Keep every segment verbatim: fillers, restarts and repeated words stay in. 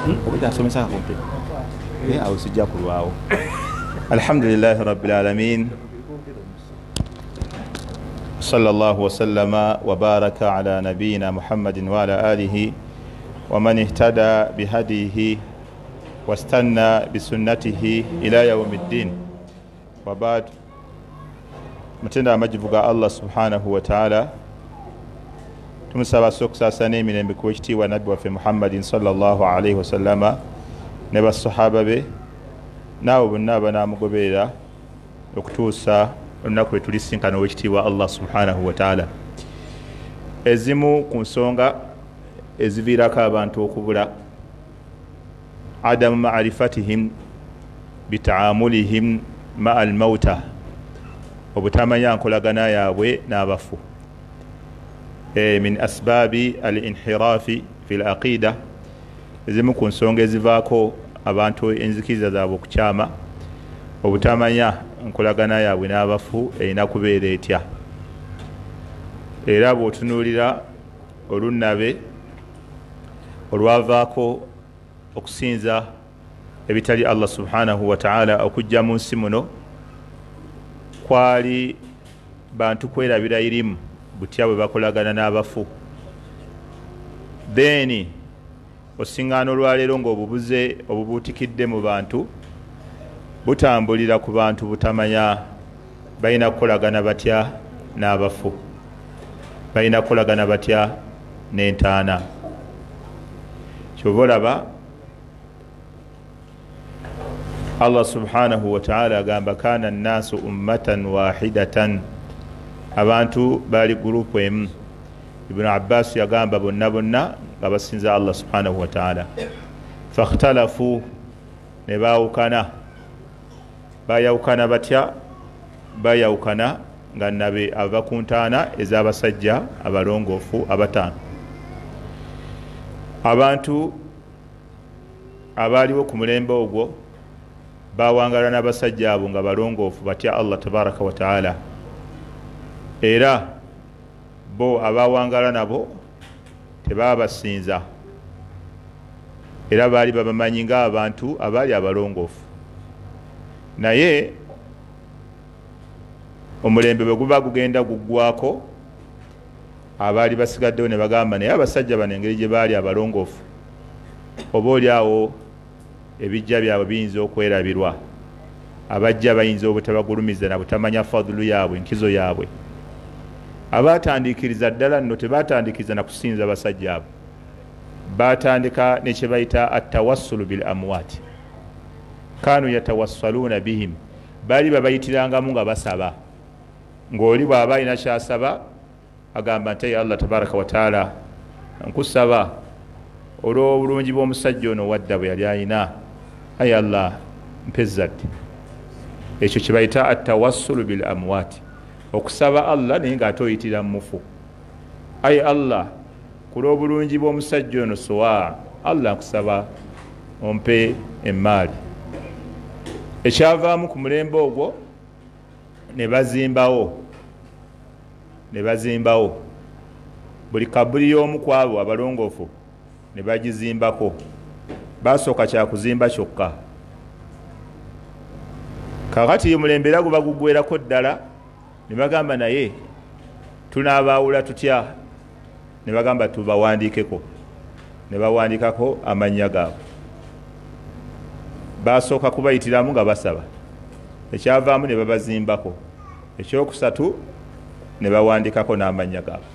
obudde asomesa akumpi naye awo sijja kulwawo. Alhamdulillahi rabbil alamin, sallallahu wasallama wabaraka ala nabiyina Muhammadin wa ala alihi wa man ihtada bihadihi wastanna bisunnatihi ila yawmiddin. Wa ba'd, mutenda amajivu ga Allah subhanahu wa ta'ala, tumusaba sokusasana emirembe ku ekitiibwa nabbi waffe Muhammadin sallallahu alayhi wasallama ne basahaba be nabo bonna abanaamugoberera okutuusa olunaku lwe tulisinkana owekitiibwa Allah subhanahu wa ta'ala. Ezimu ku nsonga eziviirako abantu okubula adamu ma'rifatihim bitaamulihim ma'a al-mauta, obutamanya nkolagana yaabwe n'abafu. E, min asbaabi al-inhiraafi fi al-aqida, ezimu ku nsonga ezivaako abantu enzikiriza zaabwe okukyama, obutamanya nkolagana yaabwe n'abafu erina kubeera etya. Era bw'otunuulira olunnabe olwavaako okusinza ebitali Allah subhanahu wa ta'ala okujja mu nsi muno, kwali bantu kwerabira irimu butya bwe bakolagana n'abafu. Then osiŋŋaana olwaleero ng'obubuze obubuutikidde mu bantu butambulira ku bantu butamanya balina kukolagana batya n'abafu, balina kukolagana batya n'entaana. Kyova olaba Allah subhanahu wa ta'ala agamba kana nnaasu ummatan wahidatan, abantu bali gurupu emu. Ibn Abbas yagamba bonna bonna nga basinza Allah subhanahu wa ta'ala. Fakhtalafu, ne baawukana. Bayawukana batya? Bayawukana nga nabe ava ku ntaana ez'abasajja abalongoofu abataano. Abantu abaaliwo ku mulembe ogwo bawangala n'abasajja abo nga balongoofu batya Allah tabaraka wa ta'ala. Era bo abawangala nabo tebabasinza, era baali babamanyi ng'abantu abaali abalongoofu. Naye omulembe bwe guba gugenda guggwako, abaali basigaddewo ne bagamba naye abasajja bano engeri gye baali abalongoofu, oba oli awo ebijja byabwe biyinza okwerabirwa, abajja bayinza obutabagulumiza na butamanya fadulu yaabwe, enkizo yaabwe. Abaatandikiriza ddala nno tebaatandikiriza na kusinza basajja abo, baatandika ne kye bayita attawassulu bil amwaati. Kanu yatawassaluuna bihim, baali babayitirangamu nga basaba, ng'oli bw'aba alina kyasaba agamba nti ya Allah tabaraka wa ta'ala, nkusaba olw'obulungi bw'omusajja ono wadda bwe yali alina, ayi Allah mpe zadde. Ekyo kye bayita attawassulu bil amwaati, okusaba Allah naye ng'ate oyitira mu mufu. Ayi Allah, ku lw'obulungi bw'omusajja ono sowa, Allah nkusaba ompe emmaali. Ekyavaamu ku mulembe ogwo ne bazimbawo ne bazimbawo buli kabuli y'omu ku abo abalongoofu ne bagizimbako. Basooka kya kuzimba kyokka. Kakati omulembe era guba guggwerako ddala, ne bagamba naye tunaabaawula tutya? Ne bagamba tubawandiikeko. Ne bawandiikako amannya gaabwe. Basooka kubayitiramu nga basaba, ekyavaamu ne babazimbako, ekyokusatu ne bawandiikako n'amannya gaabwe.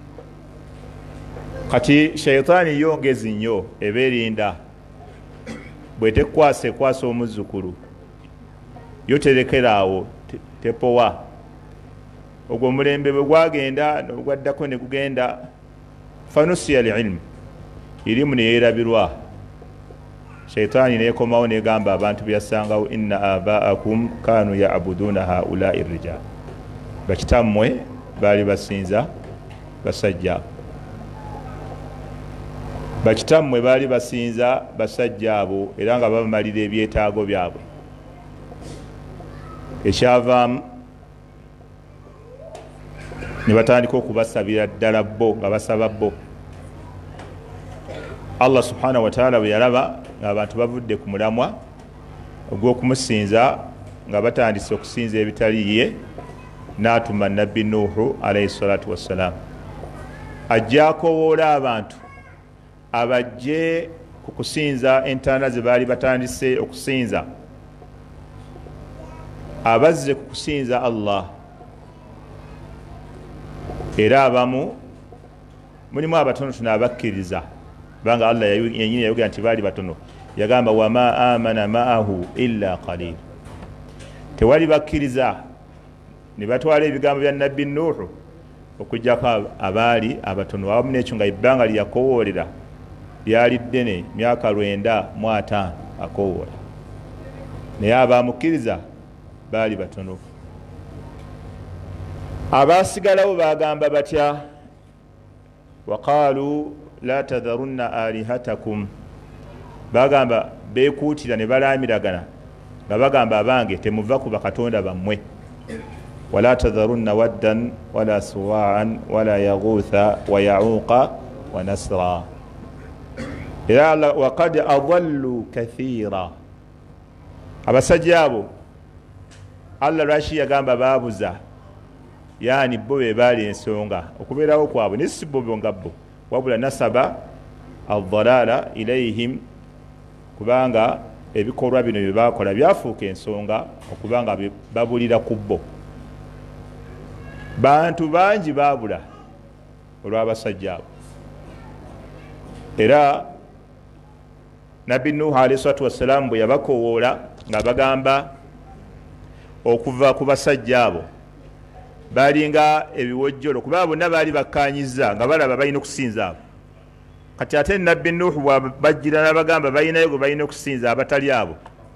Kati shayitaani yo ngezi nnyo, eba erinda bwe tekwasa ekwasa omuzzukulu, yo terekera awo, tepowa. Ogwo omulembe bwe gwagenda n'ogwaddako ne gugenda, fanusiya al-ilmu, irimu ne yeerabirwa. Shayitaani neekomawo negamba abantu byasangawo, inna abaakum kanu ya'buduuna haulai rijal, bakitammwe baali basinza basajja, bakitammwe baali basinza basajja abo era nga babamalira ebyetaago byabwe. Ekyavaamu ne batandika okubasabira ddala bo nga basaba bo. Allah subhanahu wa ta'ala bwe yalaba ng'abantu bavudde ku mulamwa ogw'okumusinza nga batandise okusinza ebitali ye, n'atuma nabbi Nuuhu alayhi salatu wassalam ajja akowoola abantu abajje ku kusinza entaana ze baali batandise okusinza, abazze ku kusinza Allah. Era abamu mulimu abatonotono abakkiriza, kubanga Allah yenyini yayogera nti baali batono. Yagamba wama amana maahu illa qalil, tewali bakkiriza ne batwala ebigambo bya nabbi Nuuhu okujjako abaali abatono. Awamu n'ekyo nga ebbanga lyakowoolera lyali ddene, myaka lwenda mu ataano akowoola, naye abamukkiriza baali batono. Abaasigalawo bagamba batya? Waqaalu la tadharunna alihatakum, bagamba beekuutira ne balaamiragana nga bagamba abange temuva ku bakatonda bammwe. Wala tadharunna waddan wala suwaan wala yaghuutha wa yauqa wa nasra. Era waqad adallu kathiira, abasajja abo Allah lwaki yagamba baabuza, yaani bo be baali ensonga okubeerawo kwabwe, ne si bo nga bo, wabula nasaba aldalaala ilayhim, kubanga ebikolwa bino bye baakola byafuuka ensonga okubanga babulira ku bo. Bantu bangi baabula olw'abasajja abo. Era nabbi Nuuhu alayhi salatu wassalamu bwe yabakowoola nga bagamba okuva ku basajja abo, balinga ebiwojjolo, kuba bonna baali bakkaanyiza nga balaba balina okusinza abo. Kati ate nabbi Nuuhu bajjira n'abagamba balinayo gwe balina okusinza abatali abo,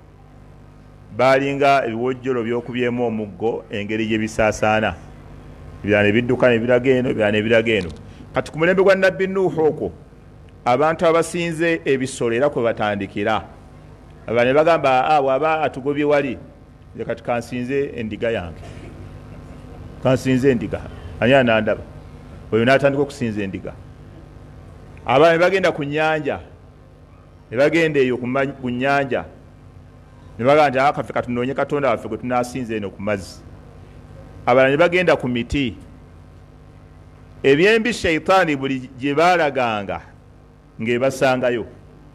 balinga ebiwojjolo by'okubyemu omuggo engeri gye bisaasaana, ebirala ne bidduka ne biraga eno, ebirala ne biraga eno. Kati ku mulembe gwa nabbi Nuuhu okwo abantu abasinze ebisolo era kwe batandikira, aba ne bagamba abo aba atugobye wali, kati kansinze endiga yange, kansinze endiga, ani anandaba? Oyo n'atandika okusinza endiga. Aba ne bagenda ku nnyanja, ne bagenda eyo ku nnyanja ne bagamba nti akaffe katunoonye katonda waffe gwe tunaasinza eno ku mazzi. Abalala ne bagenda ku miti. Ebyembi sheitaani buli gye baalaganga ng'ebasangayo.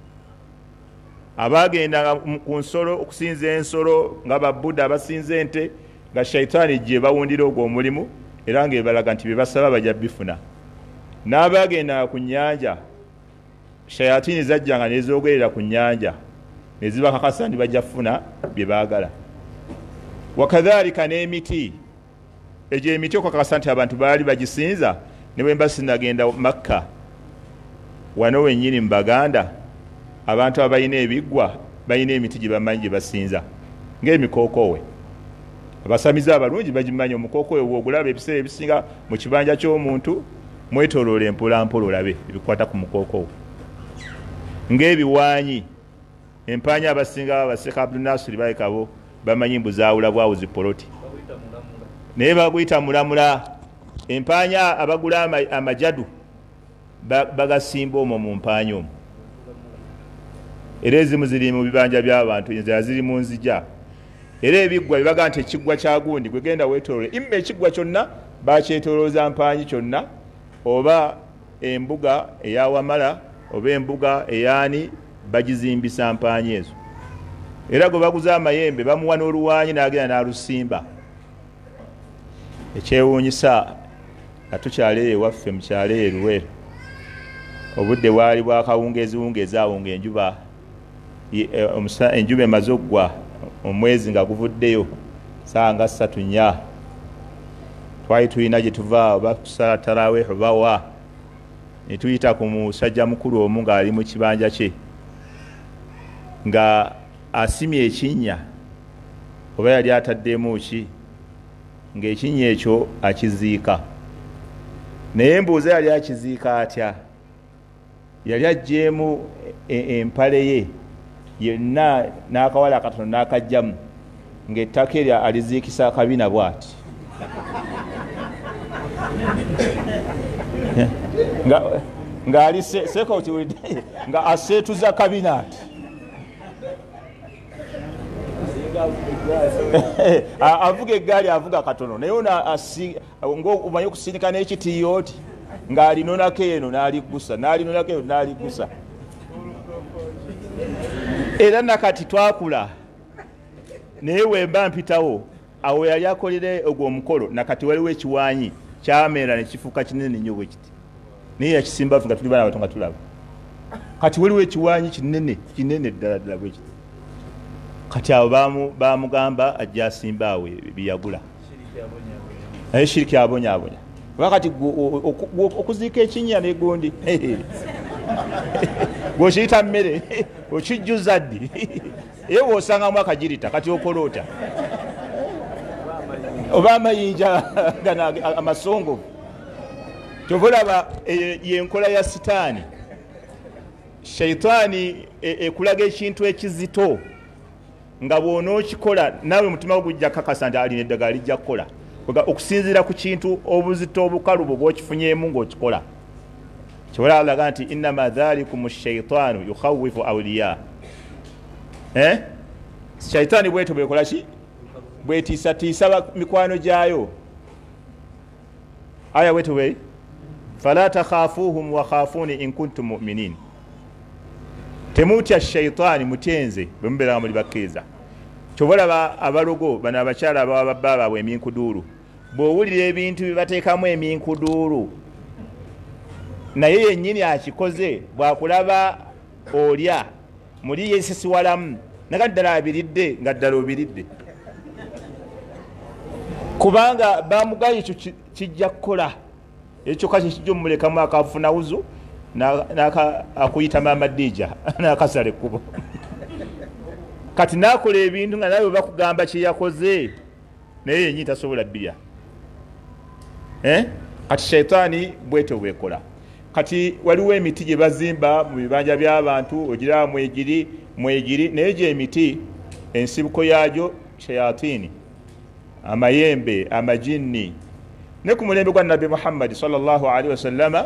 Abagendanga ku nsolo okusinza ensolo nga babbuda abasinza ente, nga sheitaani gye bawundira ogwo omulimu era ng'ebalaga nti bye basaba bajja bifuna. N'abagendanga ku nnyanja, shayatini zajjanga ne zoogerera ku nnyanja ne zibakakasa nti bajja kufuna bye baagala. Wakadhalika n'emiti, egyo emiti okukakasa nti abantu baali bagisinza. Ne bwe mba sinagenda Makka, wano wennyini mu Baganda, abantu abalina ebiggwa balina emiti gye bamanyi gye basinza, ng'emikookowe. Abasamiza abalungi bagimanyi omukookowe bw'ogulaba ebiseera ebisinga mu kibanja ky'omuntu, mwetooloola empolampola olabe ebikwata ku mukookowe. Ng'ebiwaanyi, empaanya abasinga abaseka Abdul Nasir Baykabo bamanyi mbu zaawula bwawo zipoloti, naye baguyita mulamula. Empaanya abagula amajadu bagasimba omwo mu mpaanya omwo. Era ezimu ziri mu bibanja by'abantu, enzala ziri mu nzija. Era ebiggwa bibaga nti ekiggwa kya gundi gwe genda weetoolole, imma ekiggwa kyonna bakyetoolooza mpaanyi kyonna, oba embuga eya Wamala oba embuga eyani bagizimbisa mpaanyi ezo. Era gwe baguza amayembe bamuwa n'oluwaanyi n'agenda n'alusimba. Ekyewuunyisa nga tukyaleero ewaffe mu kyalo e Luweero, obudde bwali bwakawungeziwungezi awo ng'enjuba enjuba emaze oggwa, omwezi nga guvuddeyo saa nga ssatu nnya. Twali tulina gye tuva oba tusala taraweeh oba wa, ne tuyita ku musajja mukulu omu ng'ali mu kibanja kye nga asimye ekinnya, oba yali ataddemu ki, ng'ekinnya ekyo akiziika. Naye mbuuza yali akiziika atya? Yali aggyeemu empale ye yenna n'akawala akatono n'akajjamu, ng'ettaka eryo aliziikisa akabina bw'ati. ng'ali seko nga aseetuza kabinaati avuga eggaali avuga katono naye ng'omanyi okusindika n'ekitiiyo oti ng'alinonako eno n'aliggusa n'alinonako eno n'aliggusa. Era nakati twakula naye wemba mpitawo awo yali akolere ogwo omukolo nakati waliwo ekiwaanyi kyamera ne kifuuka kinene nnyo bwe kiti naye yakisimba nga tuli baana bato nga tulaba kati waliwo ekiwaanyi kinene kinene ddala ddala bwe kiti kati awo bamugamba ajja asimba awo byeyagula naye shiriki abonyaabonya oba kati okuziika ekinnya negundi gwokiyita mmere okijjuza ddi ye wosangamu akagirita kati okoloota oba amayinja gana amasongovu kyovulaba yenkola ya sitaani. Shaitaani ekulaga ekintu ekizito nga bw'onookikola naawe mutima gwo gujja kakasa nti alina eddagala lijja kukola okusinziira ku kintu obuzito obukalubo bw'okifunyeemu ng'okikola. Kyobala alaga nti innama dhalikum shaitaanu yukhawifu awliya. Eh? Shaitaani bweto bwekola ki? Bwetiisatiisa mikwano gyayo. Aya wetu we fala takhafuhum wa khafuni in kuntum mu'minin. Temutya shaitaani mutenze bwe mubeera muli bakkiriza. Kyobala abalogo bana abakyala ababa baabwe eminkuduulu bw'owulira ebintu bibateekamu eminkuduulu naye yennyini akikoze bwakulaba olya muli yeesisiwalamu naga ddala abiridde nga ddala obiridde kubanga bamugaye ekyo kijja kukola ekyo kaki kijja omulekamu akafuna wuzu akuyitamu amaddiija n'akasala ekkubo kati nakola ebintu nga nawe bakugamba kyeyakoze naye yennyini tasobola bbirya. Eh? Kati shaitaani bweto bwekola. Kati waliwo emiti gye bazimba mu bibanja by'abantu ogira mwegiri mwegiri naye gye emiti ensibuko yaagyo shayatini amayembe amajinni ne ku mulembe gwa Nabbi Muhammad sallallahu alaihi wasallama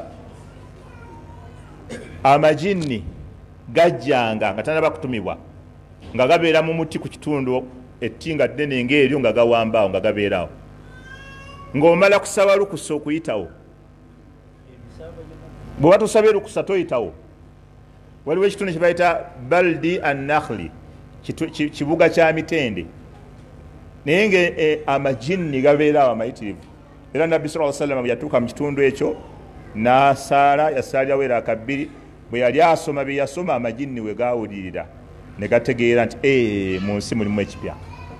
amajinni gajjanga nga tanaba kutumibwa nga gabeera mu muti ku kitundu ettinga ddene ng'eryo nga gawambaawo nga gabeerawo ng'omala kusaba lukusa okuyitawo bwe batusabye lukusa toyitawo. Waliwo ekitundu kye bayita baldi an-nakhli kibuga kya mitende naye nga amajinni gabeerawo amayitirivu era Nabbi sallallahu alaihi wasallam yatuuka mu kitundu ekyo n'asaala yasaalirawo era akabbiri bwe yali asoma bye yasoma amajinni we gaawulirira ne gategeera nti ee mu nsi mulimu ekipya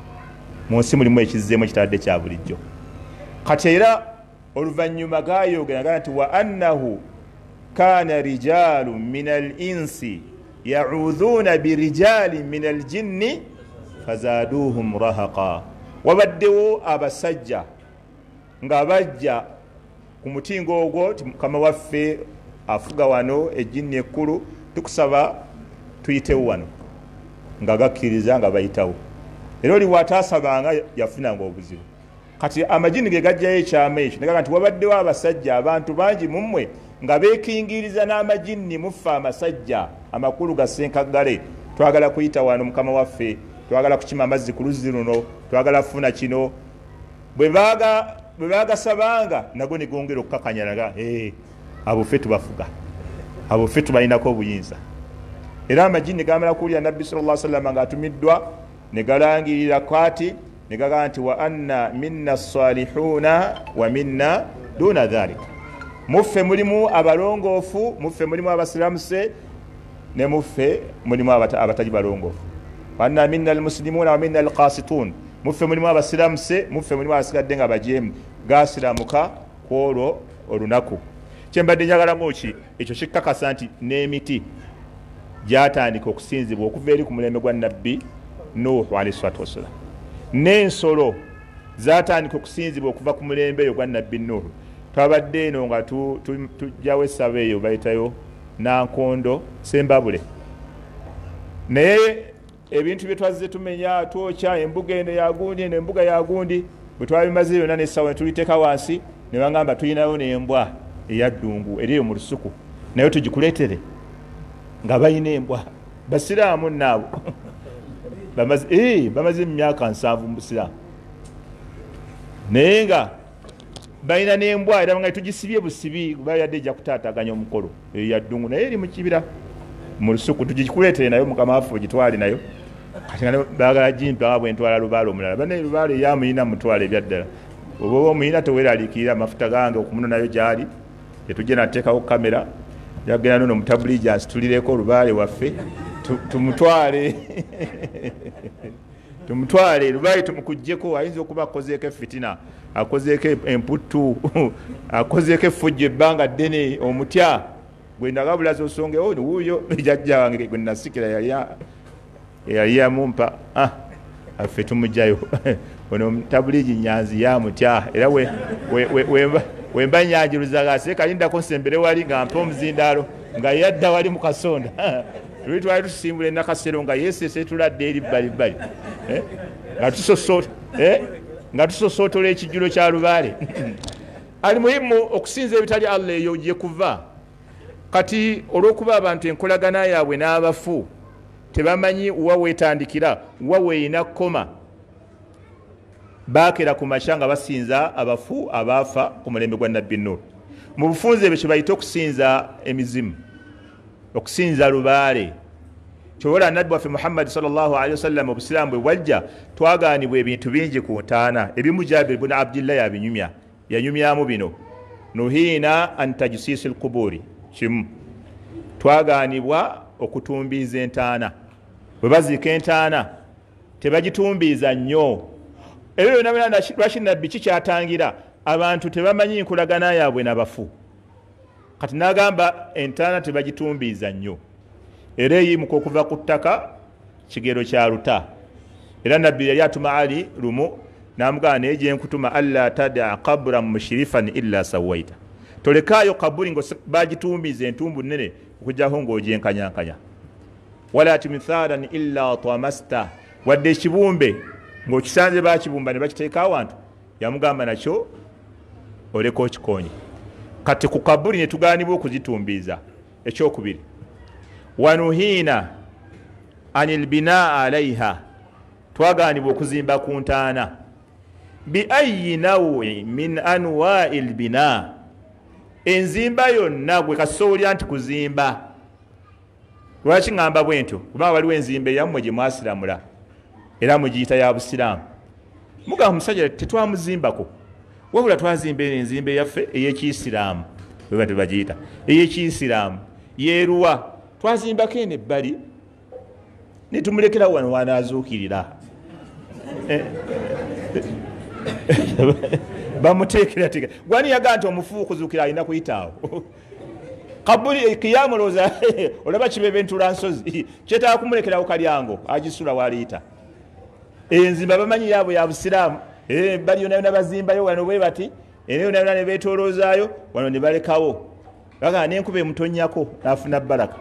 mu nsi mulimu ekizzeemu ekitadde kya bulijjo. Kati era oluvannyuma gaayogera nti wa annahu kana rijalu min al-insi ya'udhuna birijali min al-jinni fazaduhum rahaqa. Wabaddewo abasajja nga bajja ku mutingo ogwo kama waffe afuga wano ejjinni ekkulu tukusaba tuyitewo wano nga gakkiriza nga bayitawo era oli bw'ataasabanga yafunanga obuzibu. Kati amajini ge gajjayo ekyama ekyo negaga nti wabaddewo abasajja abantu bangi mummwe nga beekingiriza n'amajini muffe amasajja amakulu gasenkagale twagala kuyita wano mukama waffe twagala kukima amazzi ku luzzi luno twagala kufuna kino bwe baagasabanga nago ne gongera okukakanyanaga ee abo ffe tubafuga abo ffe tubalinako obuyinza. Era amajini gamala kuwulira Nabbi sallallahu alaihi wasallam ng'atumiddwa ne galangirira kwati ne gagamba nti wa anna minna salihuna wa minna duna dhalik. Muffe mulimu abalongoofu muffe mulimu abasiramuse ne muffe mulimu abataji balongoofu. Wa anna minna almuslimuna wa minna alqasitun. Muffe mulimu abasiramuse muffe mulimu abasigadde nga bajeemu gasiramuka kwolwo olunaku. Kyembadde njagalamu ki ekyo kikkakasa nti n'emiti gyatandika okusinzibwa okuva eri ku mulembe gwa Nabbi Nuhu alayhi salatu wassalam. N'ensolo zatandika okusinzibwa okuva ku mulembe eyo gwa Nabbi Nuhu. Twabadde eno nga tujjawo essaba eyo bayitayo Nankondo Sembabule. Naye ebintu bye twazze tumenya twokya embuga eno yagundi eno embuga yagundi bwe twabimaze byonna n'essawa ne tuliteeka wansi ne bangamba tulinayo n'embwa eyaddungu eriyo mu lusuku nayo tugikuleetere nga balina embwa basiraamu naabo bamaze emyaka nsanvu mu busiraamu naye nga balina n'embwa era nga tugisibye busibi bayadde ejja kutaataganya omukolo eyaddungu naye eri mu kibira mu lusuku tugikuleetere nayo mukama waffe ogitwale nayo kati nga baagala gimpa bwe ntwala lubaale omulala bane lubaale eyamuyina mutwala ebyaddala oba oba omuyina teweeraliikirira amafuta gange okumuno nayo gyali tetujje nateekawo kamera yagenda nono mutabuliji asitulireko lubaale waffe tumutwale tumutwale lubaale tumukujjeko ayinza okuba akozeeko efitina akozeeko emputtu akozeeko effujjo ebbanga ddene omutya gwendagabulaza osongewo niwuuyo jajja wange gwe nasikira yali yamumpa affe tumugjayo ono mutabuliji nyanzi yamutya era wemba nyanjiruzaga ase kalindako nsembere wali nga mpa omuzindaalo nga yadda wali mu kasonda luli twali tusimbula enakasero nga yesese tuladde eri bbalibbali nga tusosootola ekijjulo kya lubaale ali muhimu okusinza ebitali allah eyo gye kuva kati olw'okuba abantu enkolagana yaabwe n'abafu tebamanyi wa weetandikira wa weeyina kkoma baakera ku makya nga basinza abafu abaafa ku mulembe gwa nabbi Nuh mu bufunze ebyo kye bayita okusinza emizimu okusinza lubaale kyobola nabbi waffe Muhammad sallallahu alaihi wasallam obusiraamu bwe bwajja twagaanibwa ebintu bingi ku ntaana ebimu Jabir ibn Abdillah yabinyumya yanyumyamu bino nuhiina an tajsisi lkuburi kimu twagaanibwa okutumbiiza entaana bwe baziika entaana tebagitumbiiza nnyo ebyo byonna byonna lwaki nabbi kikyatangira abantu tebamanyi nkolagana yaabwe n'abafu kati n'agamba entaana tebagitumbiiza nnyo era eyimuka okuva ku ttaka kigero kya luta era nabbi yali atuma Ali lumu n'amugamba naye gye nkutuma alla tada qabran mushrifan illa sawaita tolekaayo kabuli nga bagitumbiiza entumbu nnene okujjaho ng'ogyenkanyankanya wala timthalan illa tamasta wadde ekibumbe ng'okisanze bakibumba ne bakiteeka awantu yamugamba nakyo oleka okikonye kati ku kabuli ne tugaanibwa okuzitumbiiza ekyokubiri wanuhiina anil binaa alaiha twagaanibwa okuzimba ku ntaana bi ayi nawi min anwai lbinaa enzimba yonna gwe kasoolya nti kuzimba lwaki ŋŋamba bwe ntyo kubanga waliwo enzimba eyammwe gye mwasiramula era mugiyita ya busiraamu mugamba musajja tetwamuzimbako wabula twazimba enzimba eyaffe ey'ekiyisiraamu weba tebagiyita ey'ekiyisiraamu yeeruwa twazimbako eno ebbali netumulekera wano wanaazuukirira bamuteekera teka gwani yagaa nti omufu okuzuukira alina kuyitaawo kabuli kiyamu looza olaba kibebe ntula nsozi kyetaaga kumulekerawo kalyango agisula waliita enzimba bamanyi yaabwe ya busiraamu bali yona yona bazimbayo wano bwe bati era yona yona ne beetooloozaayo wano ne balekawo bagaa n'enkuba emutonnyako n'afuna baraka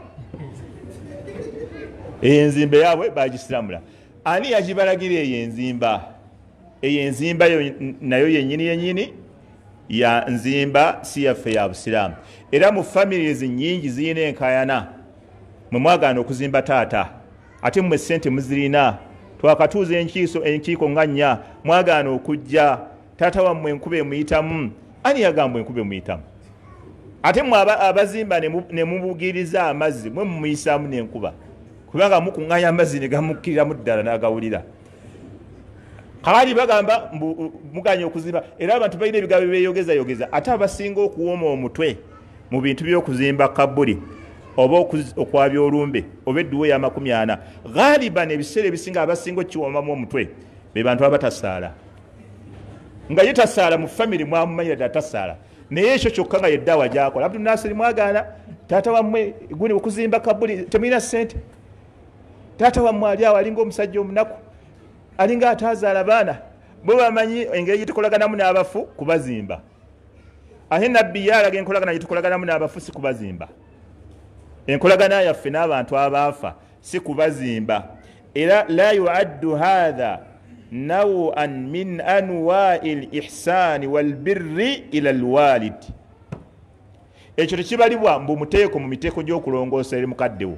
enzimba yaabwe bagisiramula ani yagibalagira eyo enzimba eyo enzimba nayo yennyini yennyini ya nzimba si yaffe ya busiraamu era mu families nnyingi zirina enkayana mwe mwagaana okuzimba taata ate mmwe ssente muzirina twakatuuza enkiiso enkiiko nga nnya mwagaana okujja taata wammwe enkuba emuyitamu ani yagamba enkuba emuyitamu ate mmwe abazimba ne mubugiriza amazzi mwe mumuyisaamu n'enkuba kubanga mukuŋŋanya amazzi ne gamukkiriramu ddala n'agawulira kaali bagamba muganya okuzimba era abantu balina ebigambo byeyogezayogeza ate abasinga okuwooma omutwe mu bintu by'okuzimba kabuli oba okwabya olumbe oba edduwa ey'amakumi ana ghaliban ebiseera ebisinga abasinga okiwoomamu omutwe be bantu abatasaala nga ye tasaala mu famire mwamumanyira ddala tasaala naye ekyo kyokka nga yeddaawa gyakola Abdul Nasir mwagaana taata wammwe guni okuzimba kabuli temulina ssente taata wammwe ali awo alinga omusajja omunaku alinga ataazaala baana bo bamanyi engeri gyetukolaganamu n'abafu kubazimba ate nabbi yaalaga enkolagana gyetukolaganamu n'abafu si kubazimba enkolagana yaffe n'abantu abaafa si kubazimba era la yuaddu hatha nawan min anwai lihsani walbirri ila lwalid ekyo tekibalibwa mbu muteeko mu miteeko gy'okulongoosa eri mukaddewo.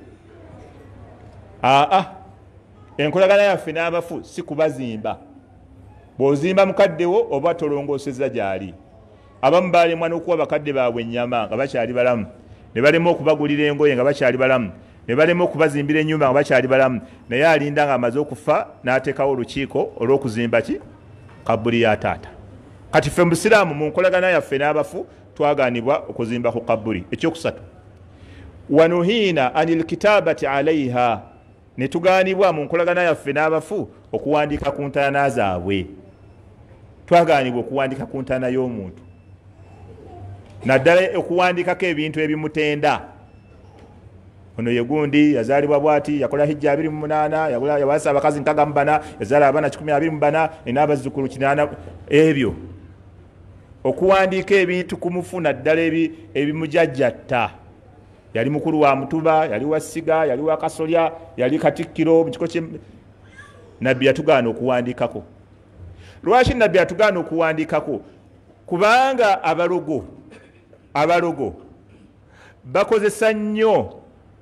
aa enkolagana yaffe n'abafu si kubazimba. bw'ozimba mukaddewo oba tolongooseza gy'ali. abamu baalemwa n'okuwa bakadde baabwe ennyama nga bakyali balamu, ne balema okubagulira engoye nga bakyali balamu, ne balema okubazimbira ennyumba nga bakyali balamu, naye alinda nga amaze okufa n'ateekawo olukiiko olw'okuzimba ki kabuli ya taata. kati ffe mu busiraamu mu nkolagana yaffe n'abafu twagaanibwa okuzimba ku kabuli. ekyokusatu, wanuhiina anil kitabati alaiha, ne tugaanibwa mu nkolagana yaffe n'abafu okuwandiika ku ntaana zaabwe. twagaanibwa okuwandiika ku ntaana y'omuntu, naddala okuwandiikako ebintu ebimutenda. ono ye gundi yazaalibwa bwati, yakola hijja abiri mu munaana, yawasa abakazi nkaga mu bana, yazaala abaana kikumi abiri mu bana, enabazzukulu kinaana. ebyo okuwandiika ebintu ku mufu naddala ebimujajjatta. yali mukulu wa mutuba, yali wa siga, yali wa kasolya, yali katikkiro mu kiko kye. nabbi yatugaana okuwandiikako. lwaki nabbi yatugaana okuwandiikako? kubanga abalogo abalogo bakozesa nnyo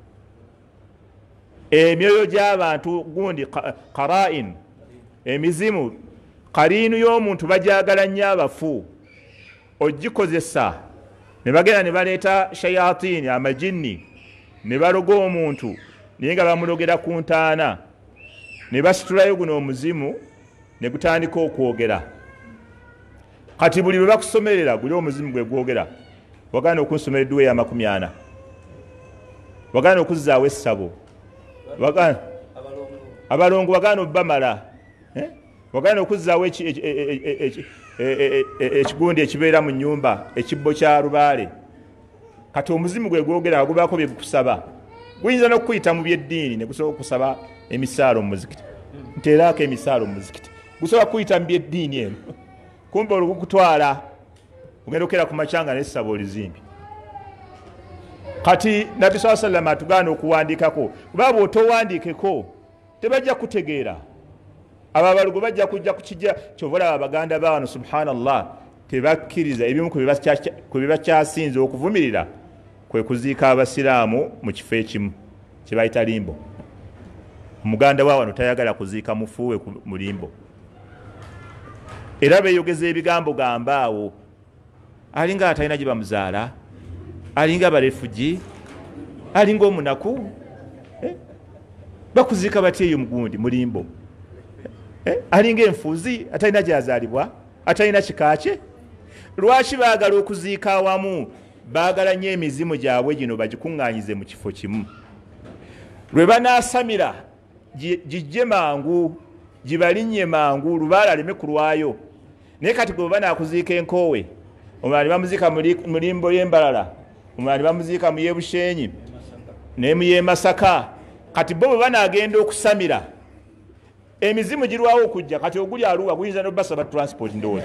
emyoyo gy'abantu, gundi qara'in, emizimu. kaliinu y'omuntu bajagala nnyo abafu. ogikozesa ne bagenda ne baleeta shayatini, amajinni, ne baloga omuntu naye nga bamulogera ku ntaana, ne basitulayo guno omuzimu ne gutandika okwogera. kati buli bwe bakusomerera guli omuzimu gwe gwogera, wagaana okunsomera edduwa eya makumi ana, wagaana okuzzaawo essabo, abalongo wagaana obbamala, wagaana okuzzaawo ekigundi ekibeera mu nnyumba, ekibbo kya lubaale. kati omuzimu gwe gwogera gubaako bye bukusaba. guyinza n'okukuyita mu byeddiini ne gusobola okusaba emisaalo mu muzikiti, nteeraako emisaalo mu muzikiti, gusobola kuyita mu byeddiini eno, kumbe olugukutwala ogenda okera ku makyanga n'essaba olizimbi. kati nabbi saa sallam atugaana okuwandiikako, kuba bw'otowandiikeko tebajja kutegeera. abo abalogo bajja kujja kukijja. kyova olaba abaganda baawano subhanallah tebakkiriza ebimu ku bye bakyasinze okuvumirira kwe kuziika abasiraamu mu kifo ekimu kye bayita limbo. omuganda waawano tayagala kuziika mufuuwe mu limbo, era beeyogeza ebigambo gambaawo. alinga atalina gye bamuzaala, alinga abarefugi, alinga omunaku. eh? bakuziika batya eyo mugundi mulimbo? eh? alinga enfuuzi, atalina gyazaalibwa, atalina kika kye. lwaki baagala okuziika awamu? baagala nnyo emizimu gyabwe gino bagikuŋŋaanyize mu kifo kimu. lwe banaasamira gijje mangu, gibalinnye mangu, lubaala aleme kulwayo. naye kati gwe banaakuziika enkoowe, omulala ne bamuziika mu limbo y'embalala, omulala ne bamuziika mu y'ebushenyi ne mu y'emasaka. kati bo bwe banaagenda okusamira, emizimu girwawo okujja. kati oguli aluwa guyinza n'obasaba transport ndowooza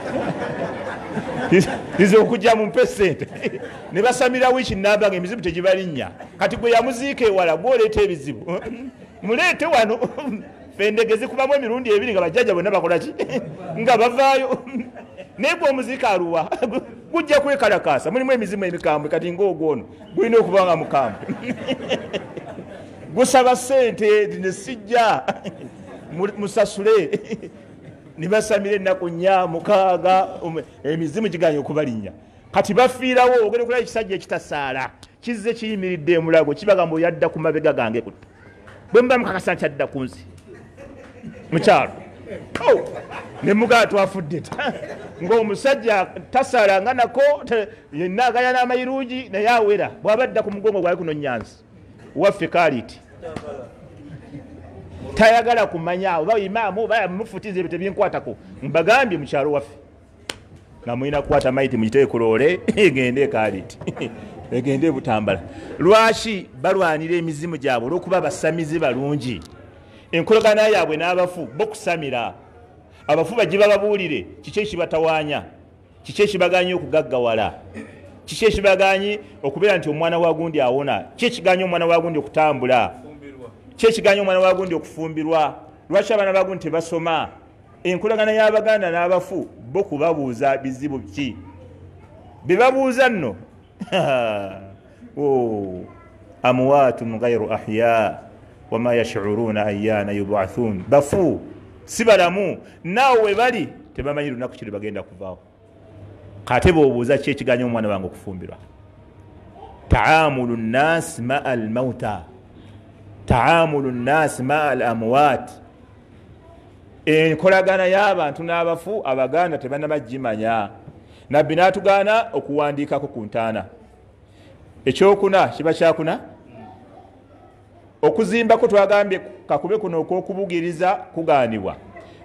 ize okujja mu mpe sente ne basamira wiiki namba nga emizimu tegibalinnya. kati gwe yamuziika ewala gwoleeta ebizibu muleete wano. fendege zikubamu emirundi ebiri nga bajjajja bonna bakola ki nga bavaayo. naye gwe omuziika aluwa gujja kwekalakaasa. mulimu emizimu emikambwe, kati ngaogwono gulina okuba nga mukambwe. gusaba sente ne sijja musasule. ne basamira ennaku nnya mukaaga, emizimu giganye okubalinnya. kati bafiirawo. ogenda okulaba ekisajja ekitasaala kizze kiyimiridde emulago, kibagamba oyadda ku mabega gange kutto. bwe muba mukakasa nti adda ku nsi mukyalo ne mugaa twafudde ng'omusajja tasaalanga nako yenna agaya n'amayirungi naye awera. bw'abadda ku mugongo gwali kuno nyansi waffe kaaliti tayagala kumanya oba imaamu oba mufutiza ebyo tebinkwatako. mbagambye mukyalo waffe nga mulina kukwata maiti mugiteekuloole egende kaaliti egende butambala. lwaki balwanira emizimu gyabwe? olw'okuba basamizi balungi. enkolagana yaabwe n'abafu bo kusamira. abafu bajje bababuulire kiki ekibatawaanya, kiki ekibaganye okugaggawala, kiki ekibaganye okubeera nti omwana wa gundi awona, kiki ekiganye omwana wa gundi okutambula, kiki ekiganye omwana wa gundi okufumbirwa. lwaki abaana ba gundi tebasoma? enkolagana y'abaganda n'abafu bo kubabuuza bizibu ki? bye babuuza nno oh amwatun ghayru ahya wama yash'uruna ayyana yub'athun bafu sibalamu nawe bali tebamanyi lunaku kiri bagenda kuvaawo kate bw'obuuza ki ekiganya omwana wange okufumbirwa taamulu nnas maa almauta taamulu nnas maa al amwat enkolagana y'abantu n'abafu abaganda tebanamagimanya nabbi n'atugaana okuwandiikako ku ntaana ekyokuna kiba kyakuna okuzimbako twagambye kakube kuno okw'okubugiriza kugaanibwa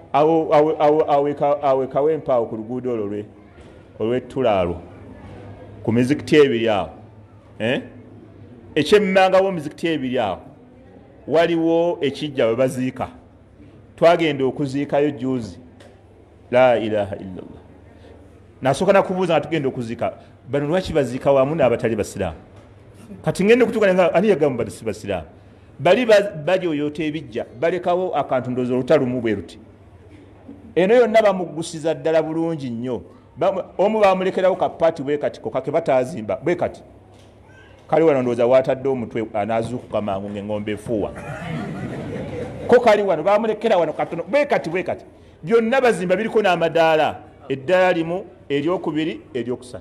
awe kawempaawo ku luguudo olwo olw'ettulaalo ku mizikiti ebiri awo ekyemmangawo mizikiti ebiri awo waliwo ekijja we baziika twagenda okuziikayo juzi la ilaha illallah nasooka nakubuuza nga tugenda okuziika bano lwaki baziika wamu n'abatali basiraamu kati ngende okutuuka ani yagamba bati si basiraamu bali bajoyoota ebijja balekawo akantu ndoozi olutalumu bwe ruti eno yonna bamugusiza ddala bulungi nnyo omu bamulekerawo kapaati bwe kati kokake bataazimba bwe kati kali wano ndowooza waatadde omutwe anaazuukuka mangu ng'engombe efuuwa ko kali wano bamulekera wano katono bwe kati bwe kati byonna bazimba biriko n'amadaala eddaala limu eryokubiri eryokusatu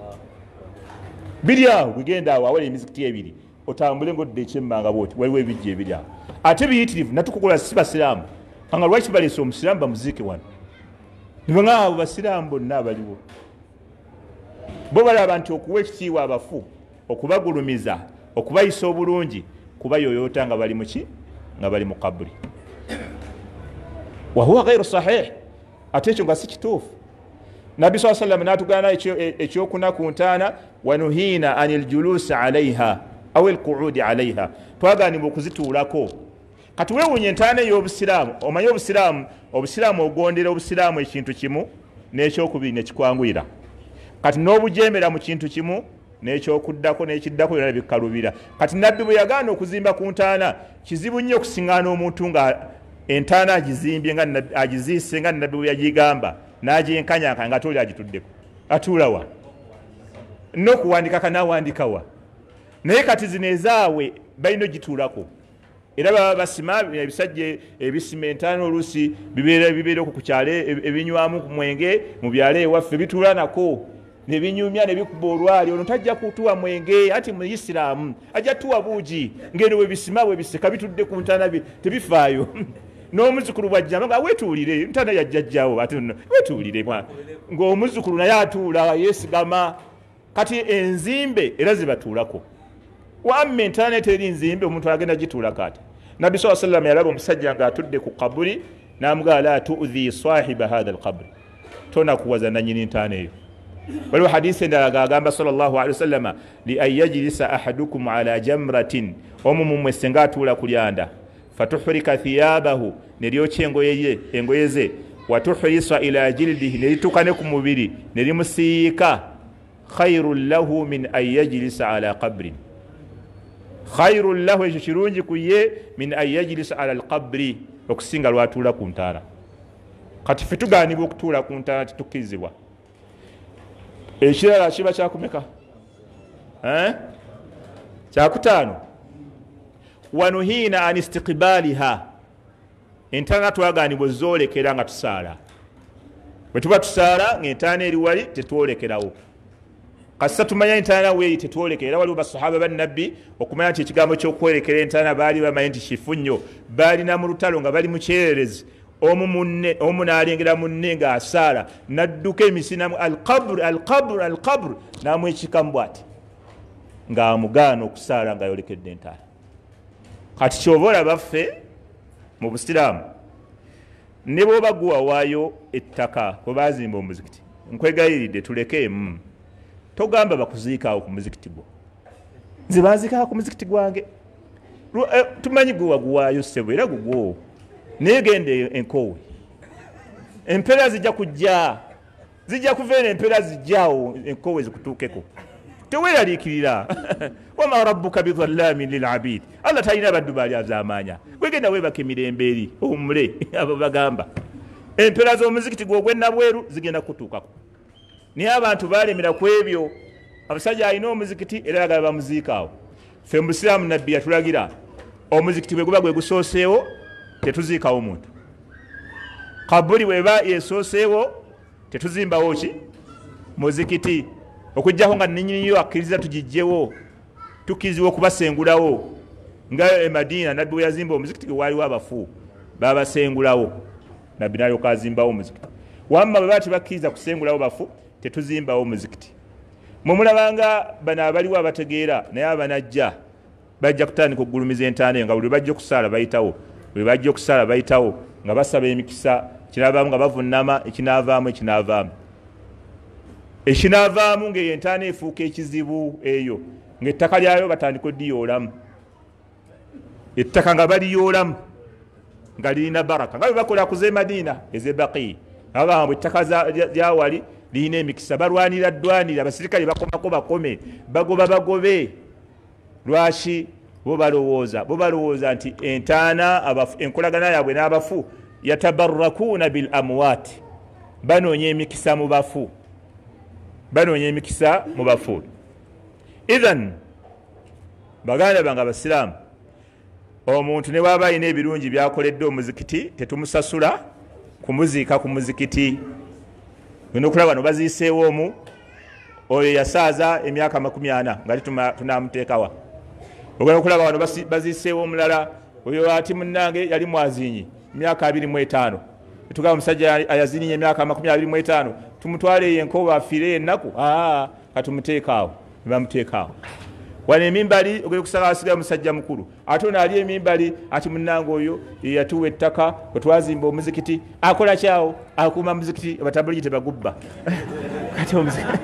biri awo bwegenda awo awali emizikiti ebiri otambule ng'odde ekyemmanga bwoti waliwo ebijja ebiri awo ate biyitirivu natukukola si basiraamu anga lwaki baleese omusiraamu bamuziike wano nibaŋaabo basiraamu bonna abaliwo bo balaba nti okuwa ekitiibwa abafu okubagulumiza okubayisa obulungi kubayoyoota nga bali muki nga bali mu kabuli wahuwa ghairu sahih ate ekyo nga si kituufu nabbi saa sallam n'atugaana ekyokuna ku ntaana wanuhiina ani ljulusi alaiha aw alquudi alaiha twagaanibwa okuzituulako kati weewunya entaana ey'obusiraamu omanye obusiraamu obusiraamu ogondera obusiraamu ekintu kimu n'ekyokubiri nekikwanguyira kati n'obujemera mu kintu kimu n'ekyokuddako n'ekiddako byonna bikalubira kati nabbi bwe yagaana okuzimba ku ntaana kizibu nnyo okusiŋŋaana omuntu nga entaana agizimbye nga agiziise nga nabbi bwe yagigamba n'agyenkanyanka nga ate oli agituddeko atuulawa n'okuwandikaka n'awandikawa naye kati zino ezaawe balina ogituulako era baba basima ebisajja ebisima entaana oluusi bibeera bibeera oku ku kyalo ebinywamu ku mwenge mu byalo ewaffe bituula nako ne binyumya ne bikuba olwali ono tajja kutuwa mwenge ati mu isiraamu ajja tuwa buugi ngeno bwe bisima bwe biseka bitudde ku ntaana tebifaayo n'omuzukulu bwajjama nga wetuulire ntaana yajjajjawo ati wetuulire ng'omuzukulu naye atuula yeesigama kati enzimbe era zibatuulako wamma entaana teri nzimbe omuntu agenda gituulako ati nabbi saa sallam yalaba omusajja ng'atudde ku kabuli n'amugaa la tuudhi sahiba hatha alqabri tonakuwaza nanyini ntaana eyo waliwo hadisi endala gagamba sallallahu alaihi wasallama li an yajlisa ahadukum ala jamratin omu mumwe senga atuula ku lyanda fatuhrika thiyabahu neryokya engoye ye engoye ze watuhrisa ila jildihi nerituuka ne ku mubiri nerimusiika khairun lahu min an yajlisa ala qabrin khairun lahu ekyo kirungi ku ye min an yajlisa ala alqabri okusinga lwatuula ku ntaana kati ffe tugaanibwa okutuula ku ntaana titukkirizibwa ekirala kiba kyakumeka kyakutaano wanuhiina an istiqbaaliha entaana twagaanibwa zoolekera nga tusaala bwe tuba tusaala ng'entaana eri wali tetwolekerawo kasa tumanya entaana weeyi tetwolekera era waliwo basahaba bannabbi okumanya nti ekigambo ky'okwolekera entaana baali bamanyi nti kifu nnyo baalina mu lutalo nga bali mu kyererezi omu n'alengera munne ng'asaala n'adduka emisinamu alqabru alqabru alqabru n'amwekikamu bw'ati ng'amugaana okusaala ng'ayolekedde entaana kati kyova olaba ffe mu busiraamu ne bw'oba guwawaayo ettaka kwe baazimba omuzikiti nkwegayiridde tulekeemu togamba bakuziikaawo ku muzikiti gwo nze baziikaawo ku muzikiti gwange tumanyi gwe waguwaayo ssebo era gugwo naye genda enkowe empeera zijja kujja zijja kuveera empeera zijjaawo enkowe zikutuukeko teweeraliikirira wama rabbuka bidhallamin lilabid allah talina baddu baali azaamaanya wegenda weebaka emirembe eri omule abo bagamba empeera z'omuzikiti gw'ogwennabweru zigenda kutuukako naye abantu baalemera ku ebyo abasajja alina omuzikiti era agala bamuziika awo. Ffe musiraamu nabbi yatulagira omuzikiti bwe guba gwe gusooseewo tetuziikawo muntu. Kabuli bweba yesooseewo tetuzimbawo ki muzikiti okujjako nga ninyiniyo akkiriza tugijjewo tukiziwa okubasengulawo nga e Madina nabbi we yazimba omuzikiti gwe waaliwo abafu babasengulawo nabbi nalyoka azimbawo omuzikiti. Wamma bwe bati bakkiriza kusengulawo bafu tetuzimbawo omuzikiti. Mumulabanga bano abaliwo abategeera naye abanajja bajja kutandika okugulumiza entaana nga buli bajja okusaala bayitawo buli bajja okusaala bayitawo nga basaba emikisa kinavaamu nga bavunnama ekinaavaamu ekinaavaamu ekinaavaamu ng'eyo entaana efuuka ekizibu eyo ng'ettaka lyayo batandika oddiyoolamu ettaka nga baliyoolamu nga lirina baraka nga bwe bakola ku z'e Madiina ez'e Baqi abagamba ettaka lyawali lirina emikisa balwanira ddwanira abasirikale bakomako bakome bagoba bagobe lwaki bo balowooza bo balowooza nti entaana enkolagana yaabwe n'abafu yatabarrakuuna bil amwaati banoonya emikisa mu bafu banoonya emikisa mu bafu. Idhan baganda bange abasiraamu omuntu ne bw'aba alina ebirungi byakoledde omuzikiti tetumusasula kumuziika ku muzikiti. Olina okulaba bano baziiseewo omu oyo yasaaza emyaka makumi ana nga tunamuteekawa. Ogenda okulaba bano baziiseewo omulala oyo ati munnange yali mwazinyi emyaka abiri mu etaano tugamba omusajja ayazinyinya emyaka makumi abiri mu etaano tumutwaleyo enkoba afiire ennaku aa katumuteekaawo ne bamuteekaawo. Wano emimbali ogenda okusanga asigaye omusajja mukulu ate ono ali emimbali ati munnange oyo yatuwa ettaka bwe twazimba omuzikiti akola kyawo akuuma muzikiti abatabuligi tebagubba kati omuzikiti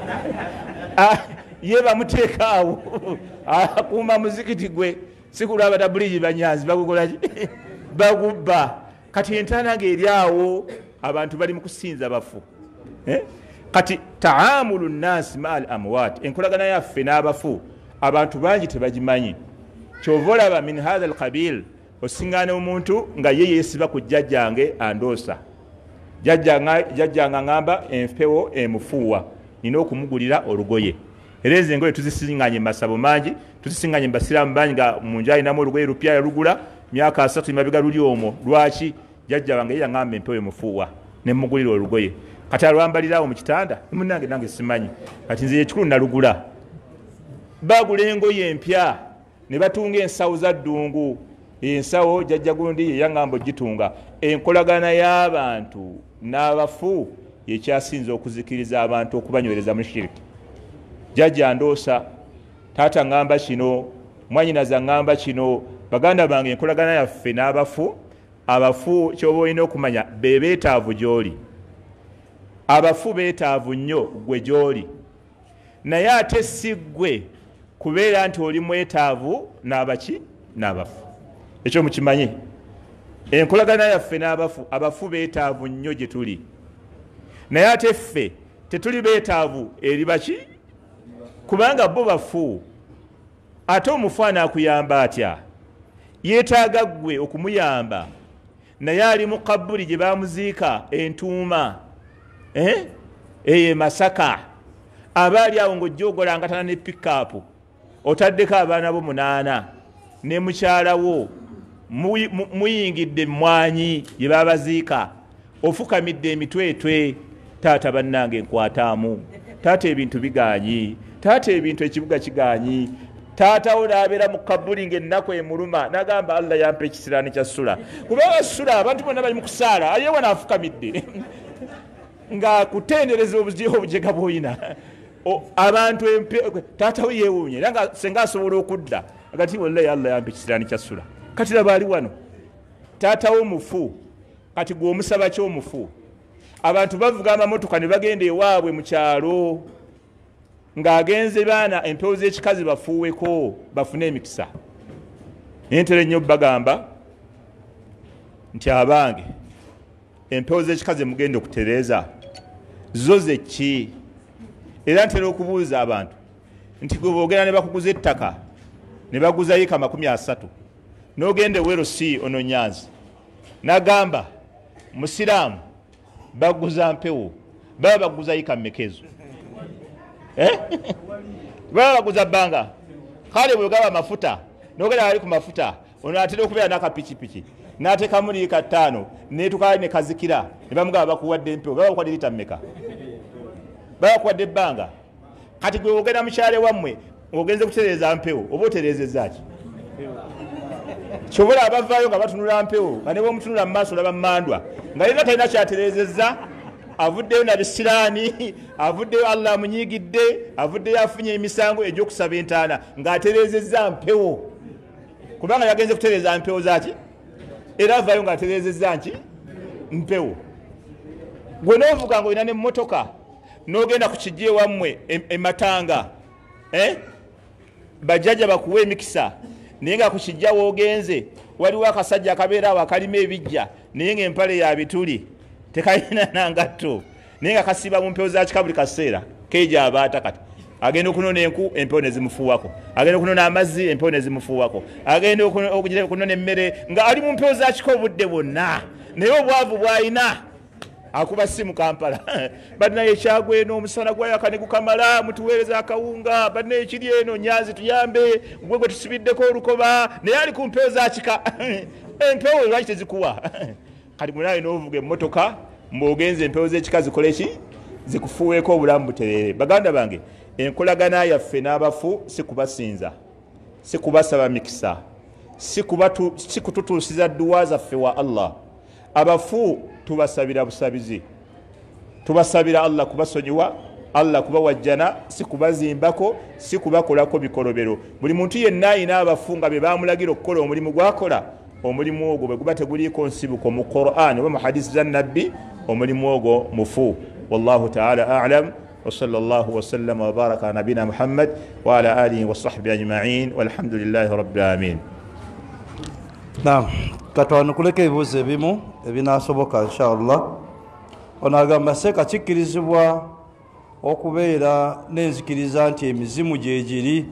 ye bamuteekaawo akuuma muzikiti gwe sikulwa abatabuligi banyazi bagugolaki bagubba. Kati entaana ng'eryawo abantu bali mu kusinza bafu eh? Kati taamulu nnasi maal amwaat enkolagana yaffe n'abafu abantu bangi tebagimanyi. Kyova olaba min hatha alqabil osingane omuntu nga ye yeesiba ku jjajjange andoosa jjajjanga ngamba empewo emufuuwa nina okumugulira olugoye era ezo engoye tuzisinganye mu masabo mangi tuzisinganye mu basiraamu bangi nga munju alinamu olugoye lupya yalugula myaka asatu emabega luli omwo. Lwaki? Jjajja wange ye yaŋŋamba empewo emufuuwa ne mugulira olugoye kati alwambalirawo mu kitanda munnange nange simanyi kati nze ekikulu nalugula. Bagula engoye empya ne batunga ensawo za ddungu ensawo jjajja gundi ye yaŋŋamba ogitunga. Enkolagana y'abantu n'abafu yekyasinza okuzikiriza abantu okubanywereza mu shiriki. Jjajja ndoosa taata ŋŋamba kino mwanyinaza ŋŋamba kino. Baganda bange enkolagana yaffe n'abafu abafu kyoba olina okumanya be beetaavu gy'oli. Abafu beetaavu nnyo gwe gy'oli naye ate si ggwe kubeera nti oli mwetaavu n'abaki n'abafu. Ekyo mukimanyi enkolagana yaffe n'abafu abafu beetaavu nnyo gye tuli naye ate ffe tetuli beetaavu eri baki kubanga bo bafu. Ate omufu anaakuyamba atya? Yeetaaga ggwe okumuyamba naye ali mu kabuli gye bamuziika entuuma eh? Eyo Masaka abaali awo ng'ojja ogolangatana ne pikaapu otaddeko abaana bo munaana ne mukyalawo muyingidde mmwanyi gye babaziika ofukamidde emitwetwe. Taata bannange nkwataamu taata ebintu biganyi taata ebintu ekibuga kiganyi. Taatawo n'abeera mu kabuli ng'ennaku emuluma n'agamba Allah yampa ekisiraani kya ssula kubanga ssula abantu bonna bali mu kusaala aliyewa n'afukamidde ng'akutendereza obujega bw'oyina abantu taatawo yeewuunye era nga senga asobola okudda agati wallahi Allah yampa ekisiraani kya ssula. Kati laba ali wano taatawo mufu kati gwe omusaba ky'omufu. Abantu bavuga amamotoka ne bagenda ewaabwe mu kyalo ng'agenze baana empewo z'ekikazi bafuuweko bafune emikisa. Entera ennyo bagamba nti abange empewo z'ekikazi mugenda okutereeza zo ze ki? Era ntera okubuuza abantu nti gwe boogera ne bakuguza ettaka ne baguza yika makumi asatu n'ogenda ewero si ono Nyanzi n'agamba musiraamu baguza mpewo baba baguza yika mmekezo eh? baba baguza bbanga kale bwe gaba mafuta nogera ali ku mafuta ono atera okubeera n'akapikipiki n'ateekamu liika ttaano netukala ne kazikira ne bamugaba bakuwadde empewo baba bakuwadde lita mmeka baba bakuwadde ebbanga kati gwe ogenda mukyale wammwe ogenze kutereeza mpewo oba otereezezza ki kyobola abavaayo nga batunula mpewo nga ne bomutunula mu maaso olaba mmandwa nga lina talina kyatereezezza avuddeyo na bisiraani avuddeyo allah amunyigidde avuddeyo afunye emisango egy'okusaba entaana ng'atereezezza mpewo kubanga yagenze kutereeza mpewo zaki era avaayo ng'atereezezza nki mpewo gwe n'ovuga nga olina n'emmotoka n'ogenda ku kijje wammwe ematanga eh? bajjajja bakuwa emikisa naye nga ku kijja woogenze waliwo akasajja akabeera awo akalima ebijja naye ng'empale ya bituli tekalina nangatto naye nga kasiba mu mpewo za kika buli kaseera keja abaata kati agenda okunona enku empewo ne zimufuuwako agenda okunona amazzi empewo ne zimufuuwako agenda okunona emmere nga ali mu mpewo za kika obudde bwonna naye obwavu bw'alina akuba simu Kampala badinaye ekyagwa eno omusana gwayaka ne gukamala mutuweereza akawunga badinaye ekiri eno Nyanzi tuyambe gwe gwe tusibiddeko olukoba naye ali ku mpewo za kika empewo lwaki tezikuwa kati munaye n'ovuga emmotoka mb'ogenze empewo z'ekika zikole ki zikufuweeko obulamu butereere. Baganda bange enkolagana yaffe n'abafu si kubasinza si kubasaba mikisa si kututuusiza dduwa zaffe wa Allah. Abafu tubasabira busabizi tubasabira Allah kubasonyiwa Allah kubawajjana si kubazimbako si kubakolako bikolobero. Buli muntu yenna alina abafu nga be bamulagira okukola omulimu gwakola omulimu ogwo bwe guba teguliiko nsibuko mu Qur'an oba mu hadisi za nabbi omulimu ogwo mufu. Wallahu ta'ala a'lam wa sallallahu wa sallama wa baraka ala nabina Muhammad wa ala alihi wa sahbihi ajma'in walhamdulillahi rabbil alamin. Naam, katwanukuleka ebibuuzo ebimu ebinaasoboka inshallah. Ono agamba seka kikkirizibwa okubeera n'enzikiriza nti emizimu gye giri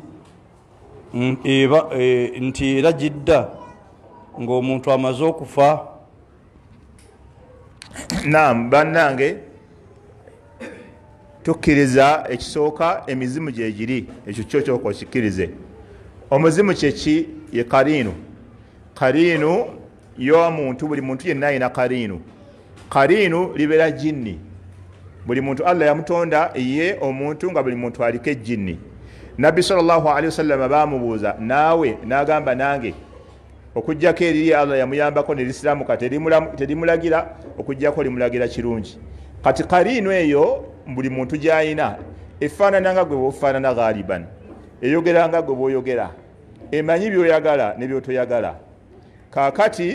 eba nti era gidda ng'omuntu amaze okufa. Naam, bannange tukkiriza ekisooka emizimu gye giri, ekyo kyo kyokka okikkirize. Omuzimu kyeki ye kariinu. Kariinu yo muntu, buli muntu yenna alina kariinu. Kariinu libeera jinni. Buli muntu Allah yamutonda ye omuntu nga buli muntu aliko ejjinni. Nabbi sallallahu alaihi wasallam baamubuuza naawe n'agamba nange okujjako eriri Allah yamuyambako ne Islamu kati terimulagira okujjako limulagira kirungi. Kati kariinu eyo buli muntu gy'alina efaanana nga gwe bw'ofaanana ghaliban, eyogera nga gwe bw'oyogera, emanyi by'oyagala ne by'otoyagala. Kaakati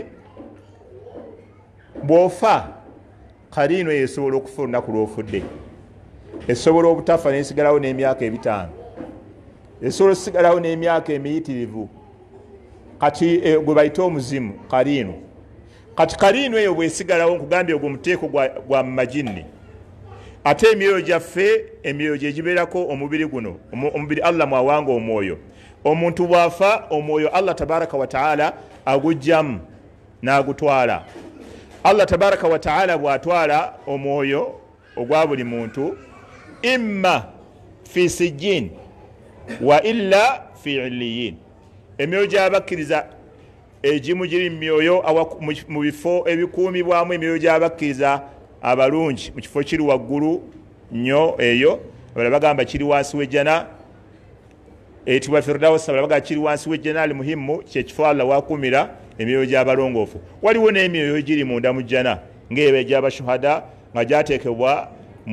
bw'ofa kariinu eyo esobola okufa olunaku lw'ofudde, esobola obutafa n'esigalawo n'emyaka ebitaano, esobola okusigalawo n'emyaka emiyitirivu. Kati e, gwe bayita omuzimu kariinu. Kati kariinu eyo bw'esigalawo nkugambye ogwo muteeko gwa, gwa majinni. Ate emyoyo gyaffe emyoyo gye gibeerako omubiri guno, omubiri Allah mwawanga omwoyo. Omuntu bw'afa omwoyo Allah tabaraka wa ta'ala agujjamu n'agutwala. Allah tabaraka wa ta'ala bw'atwala omwoyo ogwa buli muntu imma fi sijjin wa illa fi illiyin. Emyoyo gy'abakkiriza egimu giri myoyo mu bifo ebikuumibwamu emyoyo gy'abakkiriza abalungi mu kifo kiri waggulu nnyo eyo abala bagamba kiri wansi w'ejjana eyitibwa Firdawsi, abala bagamba kiri wansi w'ejjana ali muhimu kyekifo Allah wakumira emyoyo gy'abalongoofu. Waliwo n'emyoyo giri munda mu jjana ng'ebo egy'abashuhada nga gyateekebwa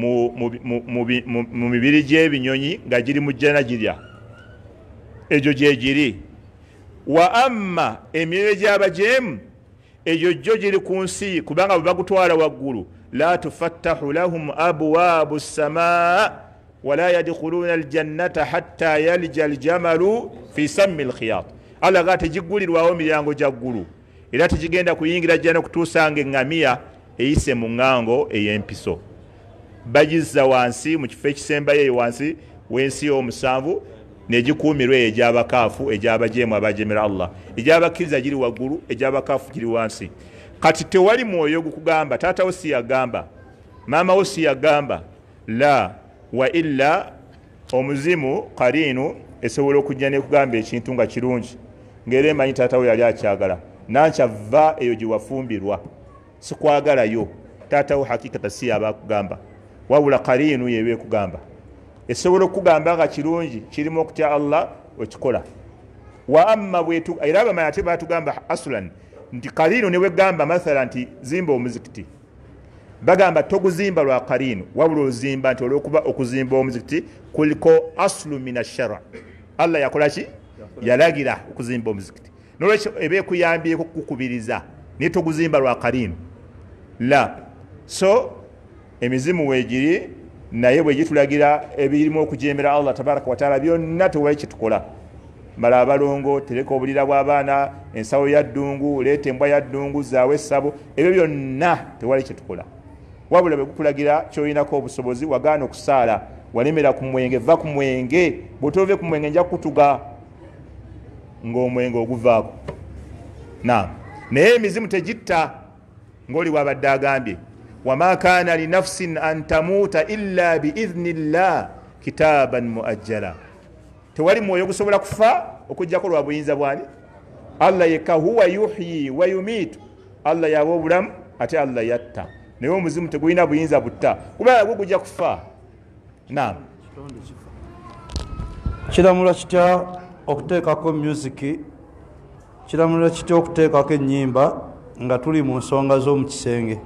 mu mibiri gy'ebinyonyi nga giri mu jjana girya, egyo gye giri. Wa amma emyoyo gy'abajeemu egyo gyo giri ku nsi kubanga bwe bagutwala waggulu la tufattahu lahum abwaabu ssamaa wala yadkhuluuna aljannata hatta yalija aljamalu fi sammi alkhiyat. Allah ga tegiggulirwawo miryango gya ggulu era tegigenda kuyingira jjana okutuusa nga eŋŋamiya eyise mu ŋŋango ey'empiso. Bagizza wansi mu kifo ekisembayo eyo wansi w'ensi y'omusanvu negikuumirwa eyo egy'abakaafu egy'abajeemu abajemera Allah. Egy'abakkiriza giri waggulu, egy'abakaafu giri wansi. Kati tewali mwoyo gukugamba taatawo si yagamba maamawo si yagamba la wa illa omuzimu qariinu esobola okujja nekugamba ekintu nga kirungi ng'era emanyi taata we yali akyagala nankyava eyo gye wafumbirwa sikwagalayo taata we hakikata si yaba akugamba wabula qariinu yeba ekugamba esobola okugamba nga kirungi kirimu okutya Allah okikola wa amma bwetu era abamanyi ate batugamba aslan nti qariinu ne wegamba mathala nti zimba omuzikiti bagamba toguzimba lwa qariinu wabula ozimba nti olwokuba okuzimba omuzikiti kuliko aslu min ashara Allah yakola ki yalagira okuzimba omuzikiti nolwekyo eba ekuyambyeko kukubiriza naye toguzimba lwa qariinu la so emizimu weegiri naye bwegitulagira ebirimu okujemera Allah tabaraka wataala byonna tewali kyetukola mala abalongo tereka obulira bw'abaana ensawo ya ddungu leeta embwa ya ddungu zaawe essabo ebyo byonna tewali kyetukola wabula bwekukulagira kyoyinako obusobozi wagaana okusaala walemera ku mwenge va ku mwenge bwotove ku mwenge nja kutuga ng'omwenge oguvaako naam naye emizimu tegitta ng'oli wabadde agambye wama kana linafsin an tamuuta illa biidhni llah kitaban muajjala tewali mwoyo gusobola kufa okujjako lwa buyinza bwani Allah yekka huwa yuhyi wa yumiitu Allah yaba obulamu ate Allah yatta naye omuzimu tegulina buyinza butta kubanga gwe gujja kufa naam kiramula kitya okuteekako musiki kiramula kitya okuteekako ennyimba nga tuli mu nsonga z'omu kisenge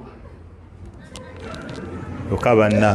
okabanna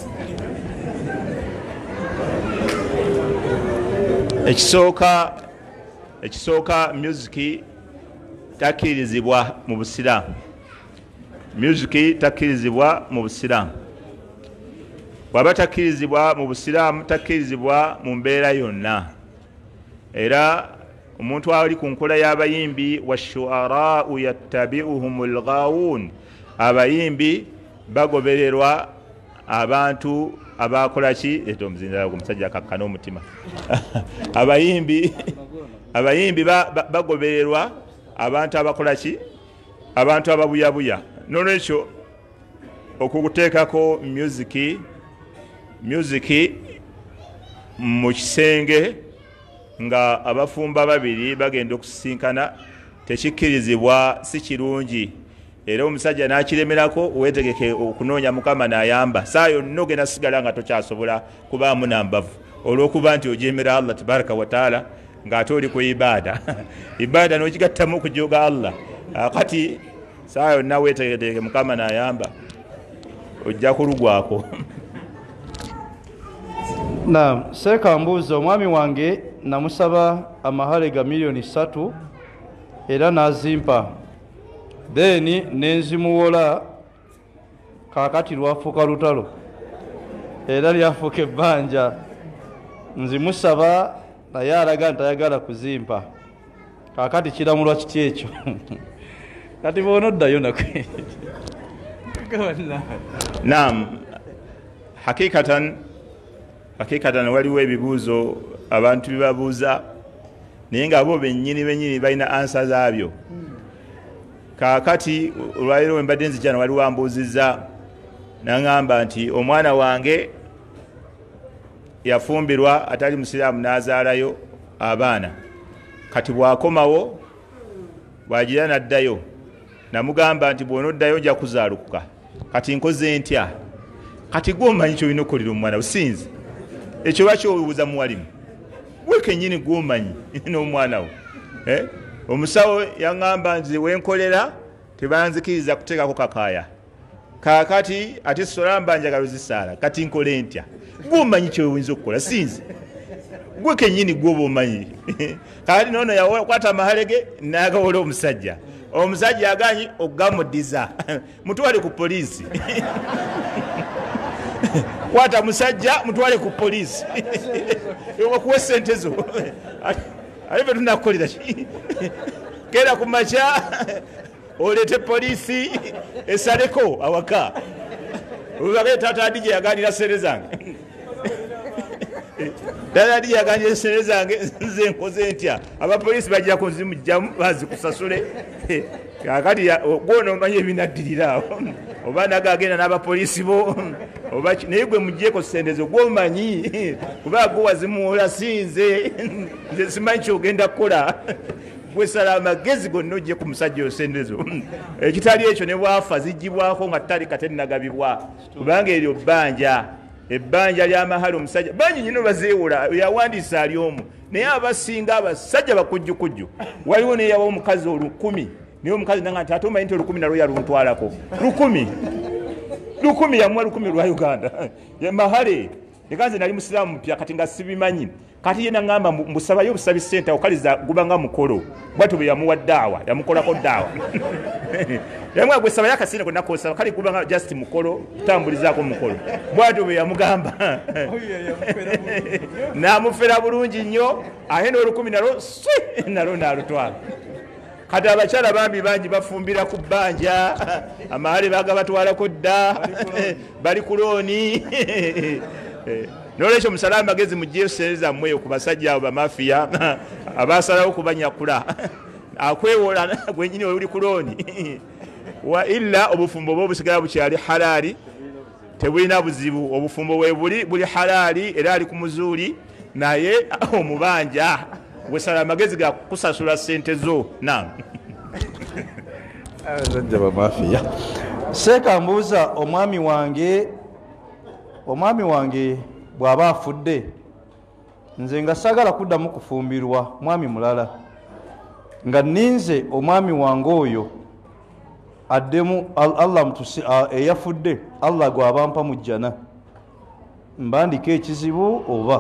ekisooka ekisooka musiki takkirizibwa mu busiraamu musiki takkirizibwa mu busiraamu bwaba takkirizibwa mu busiraamu takkirizibwa mu mbeera yonna era omuntu ali ku nkola y'abayimbi washuaraau yattabiuhum lghawuun abayimbi bagobererwa abantu abakola ki eto omuzindaala omusajja akakkana omutima abayimbi abayimbi bagobererwa abantu abakola ki abantu ababuyabuya nolwekyo okukuteekako musiki musiki mu kisenge nga abafumba babiri bagenda okusisinkana tekikkirizibwa si kirungi era omusajja n'akiremerako weetegeke okunoonya mukama n'ayamba saa yonna ogenda sigala nga tokyasobola kubaamu nambavu olw'okuba nti ojemera Allah tabaraka wataala ng'ate oli ku ibaada ibaada n'okigattamu okujooga Allah kati saa yonna weetegeke mukama n'ayamba ojja kulugwako na seeka mbuuza omwami wange namusaba amahale ga miliyoni ssatu era n'azimpa then nenzimuwola kakati lwafuuka lutalo era lyafuuka ebbanja nzimusaba naye alaga ntayagala kuzimpa kakati kiramulwa kiti ekyo kati boonoddayo nakwe naam hakikatan hakikatan waliwo ebibuuzo abantu bibabuuza naye nga bo bennyini bennyini balina ansa zaabyo kakati olwaliro wembadde nzijana wali wambuuzizza naŋŋamba nti omwana wange yafumbirwa atali musiraamu n'azaalayo abaana kati bwakomawo bwagira naddayo namugamba nti bw'onoddayo nja kuzaalukuka kati nkoze ntya kati gwomanyi kyolina okukolera omwana businzi ekyo lwaki obuuza muwalimu gwe kennyini gwomanyi n'omwana wo eh? Omusawo yaŋŋamba nti wenkolera tebanzikiriza kuteekako kakaaya kakati ate solamba njagalo zisaala kati nkole ntya gwomanyi kyoyinza okukola sinzi gwe kennyini gwoba omanyi kati noono yakwata amahalege n'agawola omusajja omusajja aganyi okugamuddiza mutwale ku poliisi kwata musajja mutwale ku poliisi okuwa sente zo ate fe tunakukolera ki kera ku makya oleete poliisi esaleko awaka oluvage taata adije yaganira sente zange taata adije yaganira sente zange nze nkoze ntya abapoliisi bagirako nzimujjamu bazikusasule kakati gwona omanyi ebinaddirirawo oba nago agenda n'abapoliisi bo oba naye gwe mugyeko sendezo gwomanyi kuba gwe wazimuula sinze nze simanyi kyogenda kukola gwesala amagezi gonna ojje ku musajja osendezo ekitali ekyo ne bwafa zigibwako nga tutali katenagabibwa kubanga eryo bbanja ebbanja ly'amahali omusajja bangi nyino bazeewula yawandiisa ali omu naye abasinga abasajja bakujjukujju waliwo neyawa omukazi olukumi naye omukazi nanga nti ate omanyi nti olukumi nalwo yaluntwalako lukumi lukumi yamuwa lukumi lwa Uganda mahale nekanze nali musiraamu mpya kati nga sibimanyi kati yena ngamba mbusabayo obusabi sente okaliza gubanga mukolo bwatu bwe yamuwa daawa yamukolako daawa yamwe gwe saba yakasine ko nakosa kali gubanga just mukolo tambulizaako mukolo bwatu bwe yamugamba namufera bulungi nnyo aheno olukumi nalo swi nalo nalutwala kati abakyala bambi bangi bafumbira ku bbanja amahale baga batwalako dda bali kulooni nolwekyo musala amagezi mugyesereza mmweyo ku basajja abo bamafiya abasalawo kubanyakula akwewola gwenyini oli kulooni wa illa obufumbo bwo busigala bukyali halali tebulina buzibu obufumbo we buli buli halali era ali ku muzuuli naye omubanja wesala amagezi ga kusasula sente zo naam abasajja bamafiya seeka mbuuza omwami wange omwami wange bw'aba afudde nze nga sagala kuddamu kufumbirwa mwami mulala nga ninze omwami wange oyo addemu Allah mutusi eyafudde Allah gw'abampa mu jjana mbandika ekizibu oba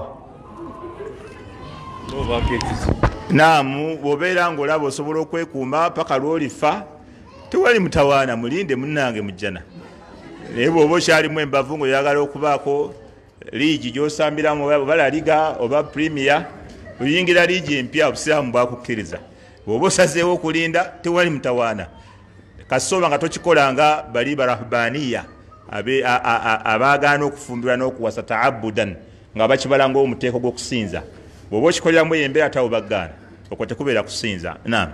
naamu bw'obeera ng'olaba osobola okwekuuma paka lw'olifa tewali mutawaana mulinde munnange mu jjana naye bw'oba okyalimu embavu ng'oyagala okubaako liigi gy'osambiramu oba La Liga oba Premier oyingira liigi empya obusiraamu bwakukkiriza bw'oba osazeewo okulinda tewali mutawaana kasooba nga tokikolanga bali barahbaniya abaagaana okufumbirwa n'okuwasa taabudan nga bakibala ng'omuteeko gw'okusinza bw'oba okikoleramu eyo embeera tawo baggaana okwo tekubeera kusinza naam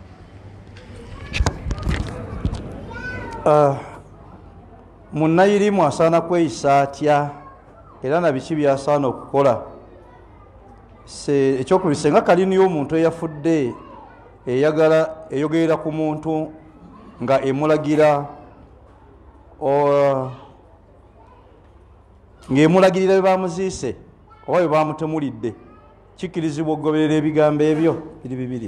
munnayirimu asaana kweyisa atya era nabiki byasaana okukola ekyokubiri senga kalini y'omuntu eyafudde eyagala eyogerera ku muntu nga emulagira ng'emulagirira bye bamuziise oba bye bamutemulidde kikirizibwa okugoberera ebigambo ebyo biri bibiri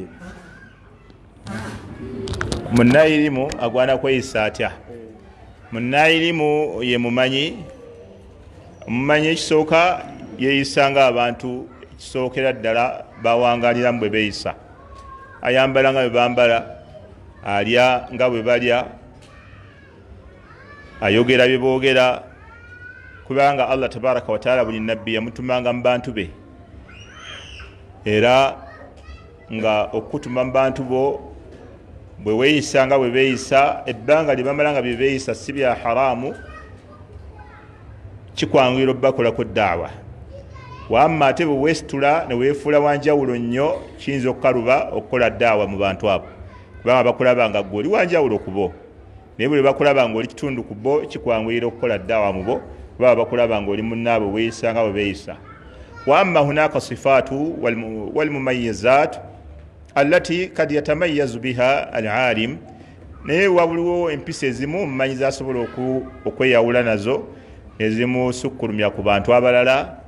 munnayirimu agwana kweyisa atya munnayirimu ye mumanyi omumanyi ekisooka yeeyisanga abantu ekisookera ddala bawangaliramu bwe beeyisa ayambala nga bwe bambala alya nga bwe balya ayogera bye boogera kubanga Allah tabaraka wataala buli nabbi yamutumanga mu bantu be era nga okutuma mu bantu bo bwe weeyisa nga bwe beeyisa ebbanga lye bamala nga bye beeyisa si bya haramu kikwanguyira obbakolako daawa wamma ate bwe weesitula ne weefuula wanjawulo nnyo kiyinza okukaluba okukola daawa mu bantu abo kubanga bakulaba nga gwe oli wanjawulo ku bo naye bwe bakulaba nga oli kitundu ku bo kikwanguyira okukola daawa mu bo baba bakulaba nga oli munnaabwe weeyisa nga bwe beeyisa wamma hunaka sifaatu walmumayizat allati kad yatamayazu biha alalim naye wabuliwo empisa ezimu omumanyi zasobola okweyawula nazo ezimu sukkulumya ku bantu abalala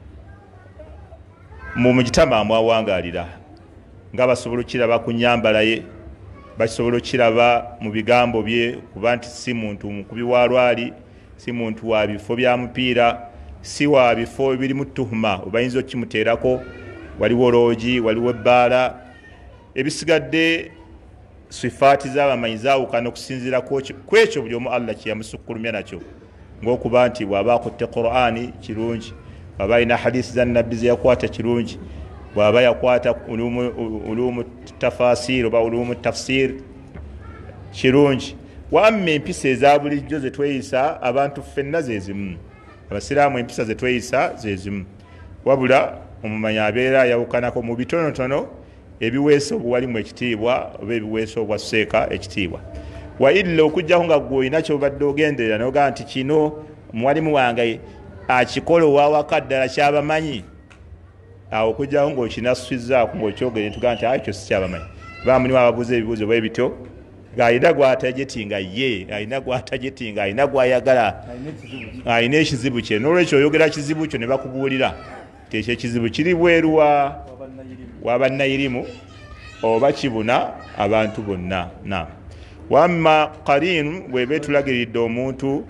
mu mujitama awangalira nga basobola okiraba ku nyambala ye basobola okiraba mu bigambo bye kuba nti si muntu mukubi wa lwali si muntu wa bifo bya mupiira si wa bifo ebirimu tuhuma obayinza okimuteerako waliwo loogi waliwo ebbaala ebisigadde sifaati z'abamanyi zaawukana okusinziira ku ekyo buli omu Allah kye yamusukkulumya nakyo ng'okuba nti bw'aba akutte Qur'ani kirungi bw'aba alina hadisi za nabbi ze yakwata kirungi bw'aba yakwata ulumu tafasir oba ulumu tafsir kirungi wamma empisa eza bulijjo ze tweyisa abantu ffenna ze zimu abasiraamu empisa ze tweyisa ze zimu wabula omumanyi abeera yawukanako mu bitonotono ebiweesa obuwalimu ekitiibwa oba ebiweesa obwa seeka ekitiibwa wa illa okujjako nga gwe olina kyobadde ogenderera nogaa nti kino mwalimu wange akikola owawaka ddala kyabamanyi awo okujjawo ng'okinasusizaako ng'okyogere tugaa nti ekyo si kyabamanyi bamuniwo ababuuza ebibuuzo bwe bityo ng'alina gwatajetinga ye alina gwatajetinga alina gwayagala alina ekizibu kye n'olwekyo oyogera kizibu kyo ne bakubuulira ti ekyo ekizibu kiri bweruwa wabannayirimu oba kibuna abantu bonna. na wamma qarin bweba etulagiridde omuntu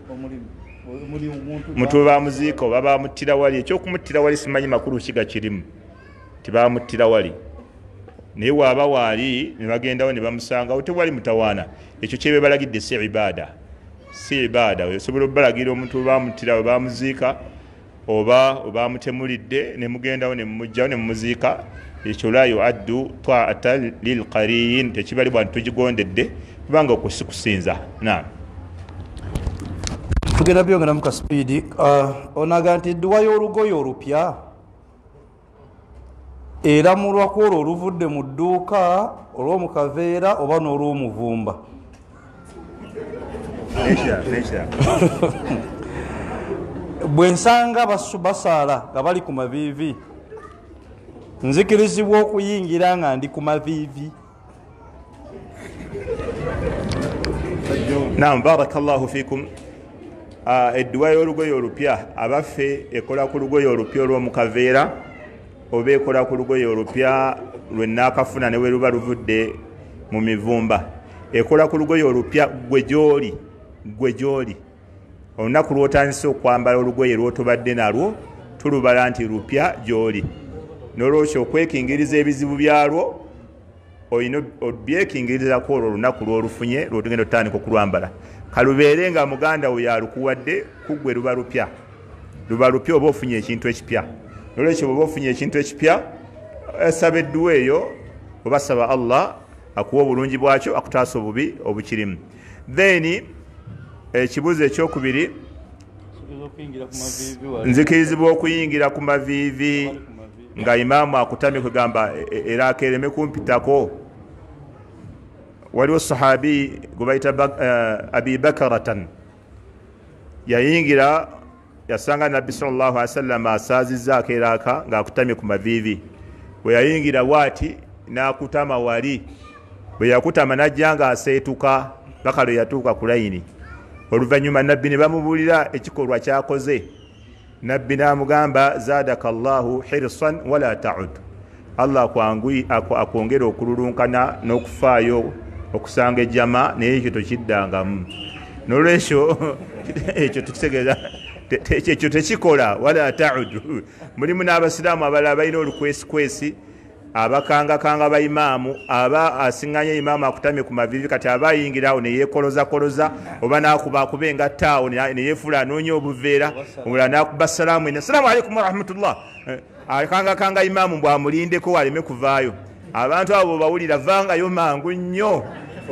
mutu bamuziika oba bamuttira wali ekyokumuttira wali simanyi makulu kiga kirimu tibamuttira wali naye waaba waali ne bagendawo ne bamusangawo tewali mutawaana ekyo kyebe balagidde si ibaada si ibaada osobola obalagira omuntu bamuttira bamuziika oba bamutemulidde ne mugendawo ne mumugjawo ne mumuziika ekyo la yuaddu taata lilqarin tekibalibwa nti tugigondedde kubanga okusikusinza. na tugenda byongera muka sipiidi onaga nti dduwa y'olugoye olupya era mulwako olwo oluvudde mu dduuka olw'omukaveera oba n'olw'omuvumba. bwe nsanga basaala nga bali ku maviivi nzikirizibwa okuyingira nga ndi ku maviivi. naam barakallahu fikum. edduwa y'olugoye olupya abaffe ekola ku lugoye olupya olw'omukaveera oba ekola ku lugoye olupya lwennaakafuna ne we luba luvudde mu mivumba. ekola ku lugoye olupya gwe gy'oli gwe gy'oli olunaku lw'otandise okwambala olugoye lw'otobadde nalwo tulubala nti lupya gy'oli n'olwekyo okwekingiriza ebizibu byalwo olina obyekingiririzako olwo olunaku lw'olufunye lw'otugenda otandika okulwambala kalubeere nga muganda we yalukuwadde kuggwe luba lupya luba lupya oba ofunye ekintu ekipya. N'olwekyo bw'oba ofunye ekintu ekipya esaba edduwa eyo oba saba Allah akuwa obulungi bwakyo akutaasa obubi obukirimu. then ekibuuzo ekyokubiri nzikirizibwa okuyingira ku maviivi nga imaamu akutamye kugamba era akereme kumpitako. waliwo sahabi gwe bayita abi bakaratan yayingira yasanga nabbi sallallahu alaihi wasallam asaazizaako eraaka ng'akutamye ku maviivi. bwe yayingira bw'ati n'akutama wali bwe yakutama n'ajja ng'aseetuka paka lwe yatuuka ku layini. oluvannyuma nabbi ne bamubuulira ekikolwa kyakoze. nabbi n'amugamba zaadaka llahu hirsan wala taud, Allah akwongera okululunkana n'okufaayo okusanga ejjama naye ekyo tokiddangamu. n'olwekyo ekyo tukitegeeza ekyo tekikola wala taud. mulimu n'abasiraamu abalala balina olukwesikwesi abakangakanga bayimaamu aba asiŋŋanya imaamu akutamye ku maviivi kati aba ayingirawo neyekolozakoloza oba nakubakuba engattaawo neyeefula anoonya obuveera omulala nakuba salaamu ena salaamu alaikum warahmatullah akangakanga imaamu bwamulindeko waleme kuvaayo. abantu abo bawulira vangayo mangu nnyo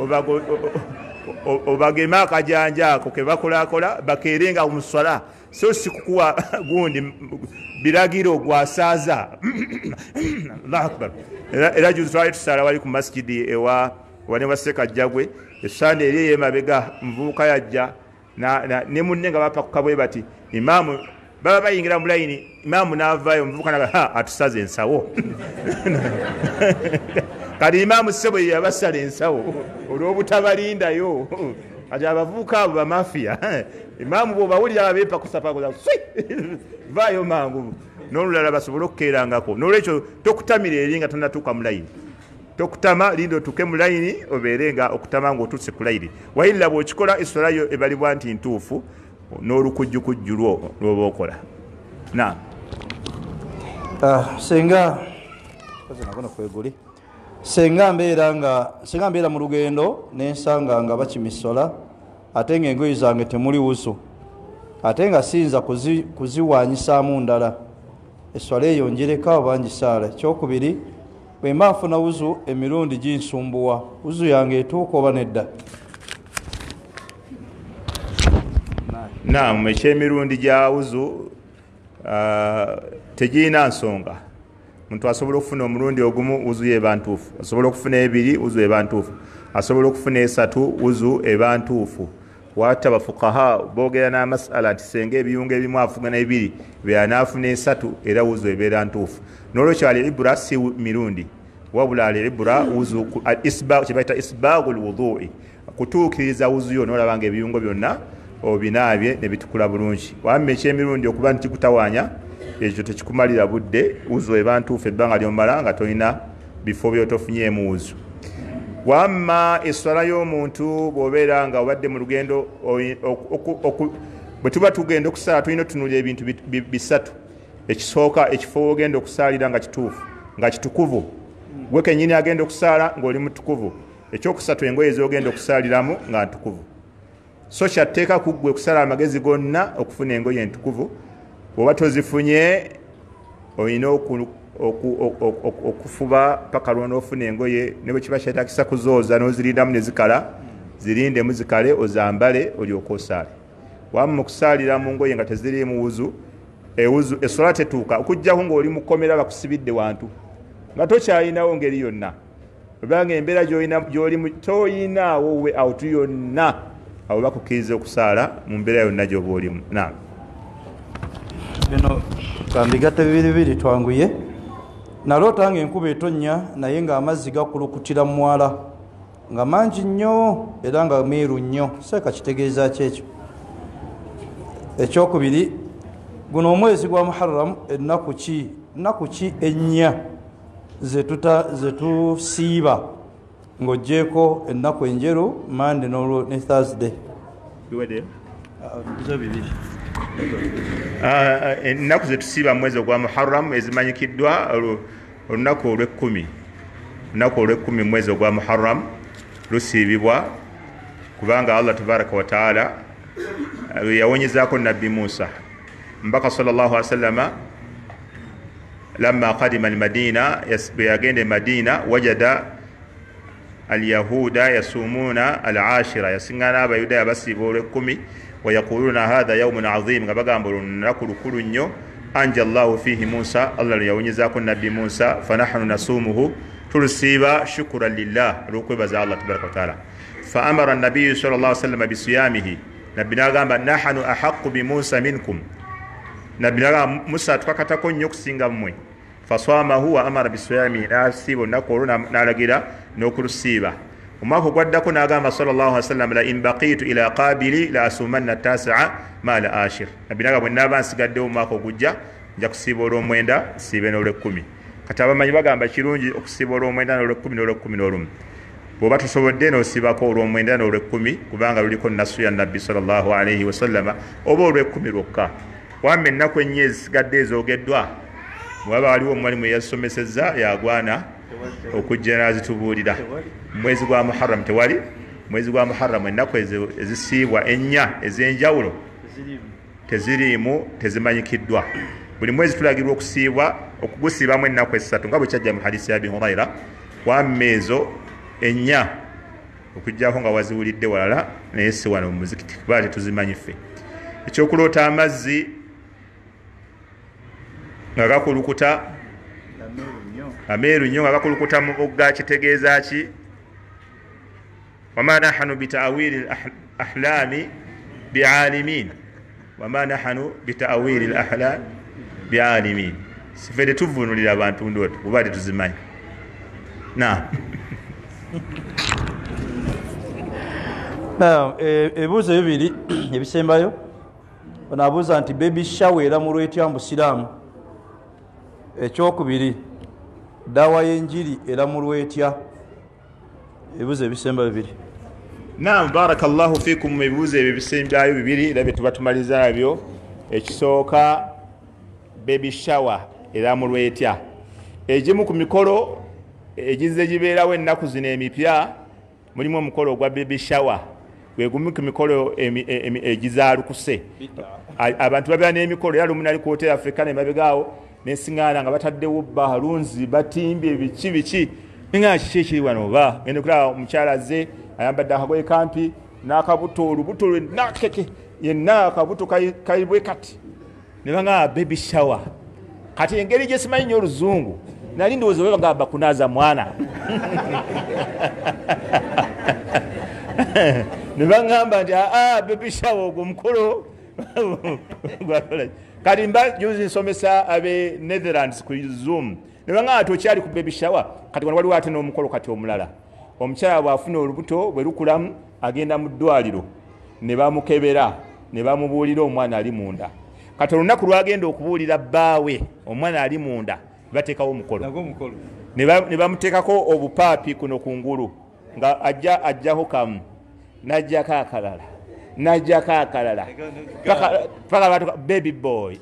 obageme akajanja ako kebakolakola bakeerenga muswala so sikukuwa gundi biragiro gwasaaza. Allahu akbar. era juzi twali tusala wali ku masjidi ewa wane waseka jagwe esande eri yemabega mvuka yajja ne munne nga bapa kukabwe bati imaamu baba bayingira mu layini imaamu n'avaayo mvuka naga atusaze ensawo. kati imaamu sebo yabasala ensawo olw'obutabalindayo ati abavuuka abo bamafiya. imaamu bw'obawulira abeepa kusapagoza vaayo mangu n'olulala basobole okukeerangako. n'olwekyo tokutamira eri nga tonatuuka mu layini. tokutama linda otuuke mu layini obeere nga okutama ng'otuuse ku layini. wayirira bw'okikola essolayo ebalibwa nti ntuufu n'olukujjukujju lwo lw'oba okola. na senga kweguli senga mbeera nga senga mbeera mu lugendo nensanga nga bakimisola ate ng'engoyi zange temuli wusu ate nga siyinza kuziwanyisaamu ndala esswala eyo njireka oba ngisaala. ekyokubiri bwe mba nfuna wuzu emirundi ginsumbuwa wuzu yange etuuka oba nedda? naam ekyemirundi gya wuzu tegirina nsonga. muntu asobola okufuna omulundi ogumu wuzu eba ntuufu, asobola okufuna ebiri wuzu eba ntuufu, asobola okufuna esatu wuzu eba ntuufu. wata bafukaha boogera n'amasala nti senga ebiyungu ebimu afugana ebiri byanafuna esatu era wuzu ebeera ntuufu n'olwekyo al ibra si mirundi wabula al ibra wuzu kyebaita isbaagu lwudui kutuukiriza wuzu yo n'olaba nga ebiyungu byonna obinaabye ne bitukula bulungi wamma ekyemirundi okuba nti kikutawaanya ekyo tekikumalira budde wuzu eba ntuufu ebbanga lyomala nga tolina bifo byotofunyeemu wuzu wamma eswala y'omuntu bw'obeera nga obadde mu lugendo bwe tuba tugenda okusaala tulina otunuulira ebintu bisatu ekisooka ekifo ogenda okusaalira nga kituufu nga kitukuvu gwe kennyini agenda okusaala ng'oli mutukuvu ekyokusatu engoye ez'ogenda okusaaliramu nga ntukuvu so kyatteeka ku ggwe kusala amagezi gonna okufuna engoye entukuvu bw'oba tozifunye olina okufuba paka lwona ofuna engoye ne bwe kiba kyetaakisa kuzooza n'ozirindamu ne zikala zirindemu zikale ozambale olyoka osaale wamma okusaalira mu ngoye nga teziriimu wuzu ewuzu essola tetuuka okugjaku ng'oli mu kkomera bakusibidde wantu nga tokyalinawo ngeri yonna obanga embeera gy'olimu toyinaawo we awutu yonna abo bakukkiriza okusaala mu mbeera yonna gy'oba olimu na bino kambigatte bibiri bibiri twanguye naloota nga enkuba etonnya naye ng'amazzi gakulukutira mu mwala nga mangi nnyo era nga meeru nnyo seeka kitegeeza ki ekyo ekyokubiri guno omwezi gwa muharram ennaku ki nnaku ki ennya zetusiiba ng'ogjeeko ennaku enjeru mande ne thursday ennaku zetusiiba mu mwezi ogwa muharram ezimanyikiddwa olunaku olw'ekkumi olunaku olw'ekkumi mu mwezi ogwa muharram lusiibibwa kubanga allah tabaraka wataala yawonyezaako nabbi musa mbaka sallallahu alaihi wasallama lamma qadima almadina bwe yagenda e madina wajada alyahuda yasumuna alashira yasiŋŋana abayudaaya basiiba olw'ekkumi wayakuluna hatha yaumun azim nga bagamba olunaku lukulu nnyo anja llahu fihi musa allah lwe yawonyezaako nabbi musa fanahnu nasumuhu tulusiiba shukuran lillah olw'okwebaza allah tabaraka wataala fa amara nabiyu sal llah sallama bisiyamihi nabbi nagamba nahnu ahaqu bimusa minkum nabbi nagamba musa tukakatako nnyo okusinga mmwe faswamahu wa amara bisiyamihi nasiiba olunaku olwo nalagira n'okulusiiba omwaka ogwaddako n'agamba sallallahu alaihi wasallam la in baqitu ila qabili la asumanna tasaa ma la ashir nabbi nagamba bwe naaba nsigaddewo omwaka ogujja nja kusiiba olw'omwenda siibe n'olw'ekkumi kati abamanyi bagamba kirungi okusiiba olw'omwenda n'olw'ekkumi n'olw'ekkumi n'olumu bw'oba tosobodde n'osiibako olw'omwenda n'olw'ekkumi kubanga luliko nasu ya nabbi sallallahu alaihi wasallama oba olw'ekkumi lwokka wamma ennaku ennya ezisigadde ezoogeddwa bwaba waliwo omwalimu eyazisomesezza yagwana okujja nazitubuulira mwezi gwa muharram tewali mwezi gwa muharram ennaku ezisiibwa ennya ez'enjawulo teziriimu tezimanyikiddwa buli mwezi tulagirwa okusiibwa okugusiibamu ennaku esatu nga bwe kyajja mu hadisi ya abi hurayra wamma ezo ennya okuggyako nga waziwulidde walala naye si wano mu muzikiti kuba tetuzimanyi ffe ekyokuloota amazzi nga gakulukuta ameeru nnyo nga gakulukuta mu bugga kitegeeza ki wama nahanu bitawili ahlami bialimin wama nahanu bitawili lahlami bialimin sife tetuvunulira abantu ndooto kuba tetuzimanyi na ebibuuzo bibiri ebisembayo onaabuuza nti baby shower era mu lwetya mu busiraamu ekyokubiri dawa y'enjiri era mu lwetya ebibuuzo ebisemba bibiri naam barakallahu fikum ebibuuzo ebyo ebisembayo bibiri era bye tuba tumaliza nabyo ekisooka baby shower era mu lwetya egimu ku mikolo egize gibeerawo ennaku zino emipya mulimu omukolo ogwa baby shower gwe gumu ku mikolo egizaalukuse abantu babeera n'emikolo era lumu nali ku hoteri afrikana emabegaawo nesiŋŋaana nga bataddewo balunzi batimbye biki biki niŋŋaana kiki ekiri wano oba ngende kulaba omukyala azze ayambadde akagoye kampi n'akabuto olubuto lwenakeke yenna akabuto kalibwe kati ne baŋŋaa baby shower kati engeri gye simanyi nnyo oluzungu nali ndowooza bwe bagamba kunaaza mwana ne baŋŋamba nti aa baby shower ogwo mukolo kati mba juzi nsomesa abe Netherlands ku Zoom ne baŋŋamba tokyali ku baby shower kati wano waliwo ate n'omukolo kati omulala omukyala bw'afuna olubuto bwe lukulamu agenda mu ddwaliro ne bamukebera ne bamubuulira omwana ali munda kati olunaku lwagenda okubuulira bbaawe omwana ali munda bateekawo omukolo ne bamuteekako obupaapi kuno kungulu nga ajja ajjaho kamu najjako akalala najjako akalala paka baby boy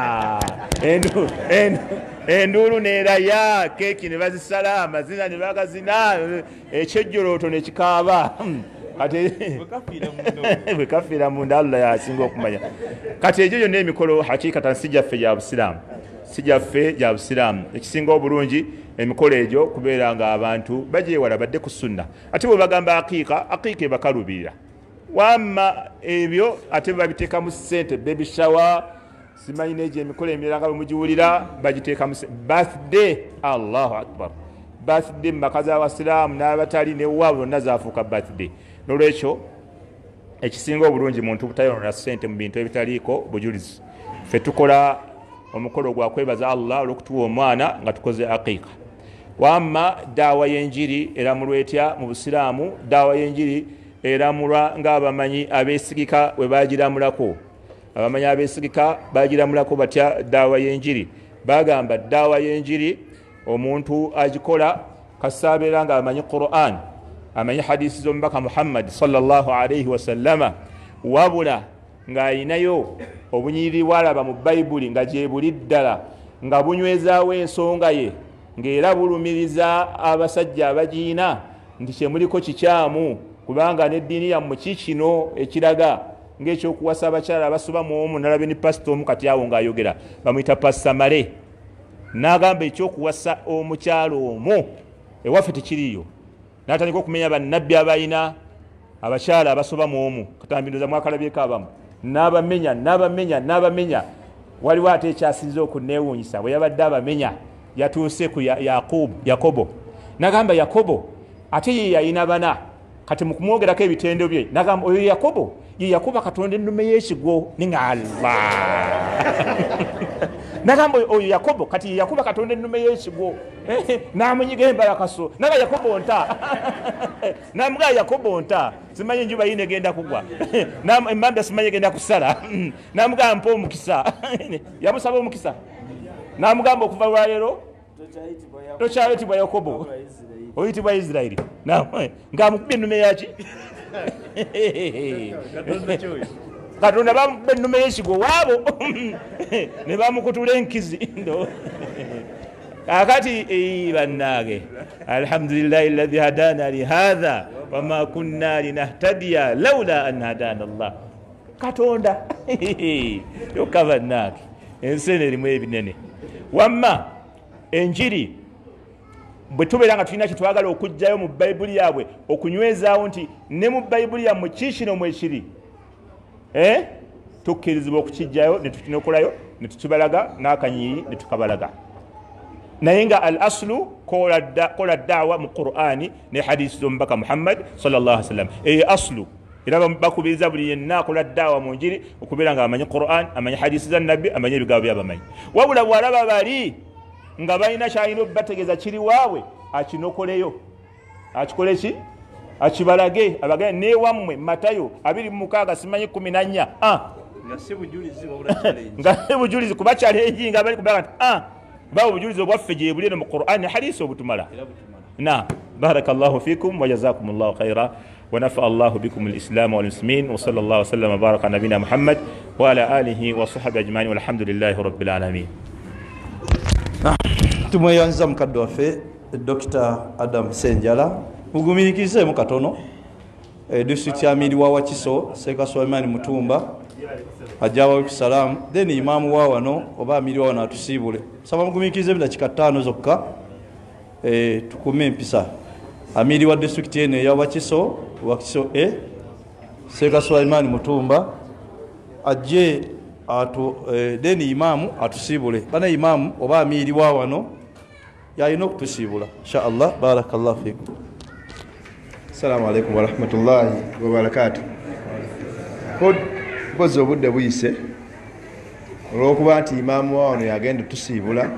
enduulu neeraya keeki ne bazisala amazina ne bagazina ekyejjolooto ne kikaaba kati bwe kafiira munda Allah yasinga okumanya kati egyo yonna emikolo hakikatan si gyaffe gya busiraamu si gyaffe gya busiraamu ekisinga obulungi emikolo egyo kubeera nga abantu bagyewala badde ku sunna ate bwe bagamba aqiika aqiika ebakalubirira wamma ebyo ate babiteeka mu ssente baby shower simanyi negyo emikolo emirala nga bwe mugiwulira bagiteeka mu birthday Allahu akbar birthday mu maka z'abasiraamu n'abatali newaabwe zonna zaafuuka birthday nolwekyo ekisinga obulungi muntu butayonona ssente mu bintu ebitaliiko bujulizi ffe tukola omukolo gwa kwebaza Allah olw'okutuwa omwana nga tukoze aqiika wamma daawa y'enjiri eramulwa etya mu busiraamu daawa y'enjiri eramulwa ng'abamanyi abeesigika bwe bagiramulako abamanyi abeesigika bagiramulako batya daawa y'enjiri bagamba daawa y'enjiri omuntu agikola kasaabeera nga amanyi Qur'an amanyi hadisi z'omubaka Muhammad sallallahu alayhi wasallama wabula ng'ayinayo obunyiriri bwalaba mu bayibuli nga gyebuli ddala nga bunywezaawo ensonga ye ng'era bulumiriza abasajja abagiina nti kyemuliko kikyamu kubanga n'eddiini yammwe kikino ekiraga ng'ekyokuwasa abakyala abasoba mu omu nalabe ne pasita omu kati awo ng'ayogera bamuyita pasita male n'agamba ekyokuwasa omukyalo omu ewaffe tekiriyo n'atandika okumenya bannabbi abayina abakyala abasoba mu omu katambindoza mwakalabyeko abamu n'abamenya n'abamenya n'abamenya waliwo ate ekyasinze okuneewuunyisa bwe yabadde abamenya yatuuse ku Yakobo n'agamba Yakobo ate ye yayina bana kati mu kumwogerako ebitendo bye n'agamba oyo Yakobo ye yakuba katonda ennume y'ekigo ninga Allah n'agamba oyo Yakobo kati ye yakuba katonda ennume y'ekigo n'amunyiga embalakaso naga Yakobo nta n'amugaa Yakobo nta simanyi enjuba yino egenda kugwa emmambya simanyi egenda kusala n'amugaa mpa omukisa yamusaba omukisa n'amugamba okuva lwaleero tokyayitibwa Yakobo oyitibwa Isirairi ng'amukubye ennume yaki katonda bamukuba ennume y'ekigo waabo ne bamukutula enkizi kakati bannaage alhamdulillahi alladhi hadana lihadha wama kunna linahtadiya laula an hadana Allah katonda yokka bannaage ensi eno erimu ebinene wamma enjiri bwe tubeera nga tulina kyetwagala okugjayo mu bayibuli yaabwe okunywezaawo nti ne mu bayibuli yammwe kiikino mwekiri eh? tukkirizibwa okukijjayo ne tukinokolayo ne tukibalaga n'akanyiiri ne tukabalaga naye nga al aslu kola daawa mu Qur'ani ne hadisi z'omubaka Muhammad sallallahu alaihi wasallam eyo aslu era bakubiriza buli yenna akola daawa mu njiri okubeera nga amanyi Qur'an amanyi hadisi za nabbi amanyi ebigambo by'abamanyi wabula bw'alaba bali nga balina kyalina okubategeeza kiri waabwe akinokoleyo akikole ki akibalage abagane newammwe Matayo abiri mu mukaaga simanyi kumi na nnya nga si bujulizi kuba challenge nga bali kubaga nti bawo bujulizi obwaffe gye buli mu Qur'an hadisi obutumala na barakallahu fikum wa jazakumullahu khaira ونفع الله بكم الإسلام والمسلمين وصلى الله وسلم وبارك على نبينا محمد وعلى آله وصحبه أجمعين والحمد لله رب العالمين. tumweyanza mukadde waffe Dr. Adam Senjala mugumirikize mu katono e district ya miri wa Wakiso Seka Swamani Mutumba ajawa wikisalamu then imamu wa wano oba amiri wa wano atusibule saba mugumirikize bila chikatano zokka e tukume empisa amiri wa district ene ya Wakiso Wakiso e Seka Swamani Mutumba aje atu e, then imamu atusibule bana imamu oba amiri wa wano yayina okutusibula insha Allah barakallahu fikum. Assalamu alaikum warahmatullahi wabarakatuh. Mpozi obudde buyise olw'okuba nti imaamu wano yagenda tusiibula,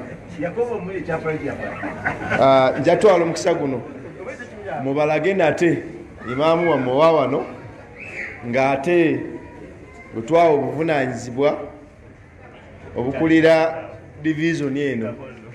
njatwala omukisa guno mubalage nate imaamu wammwe wa wano ng'ate bwetwawa obuvunaanyizibwa obukulira divisioni eno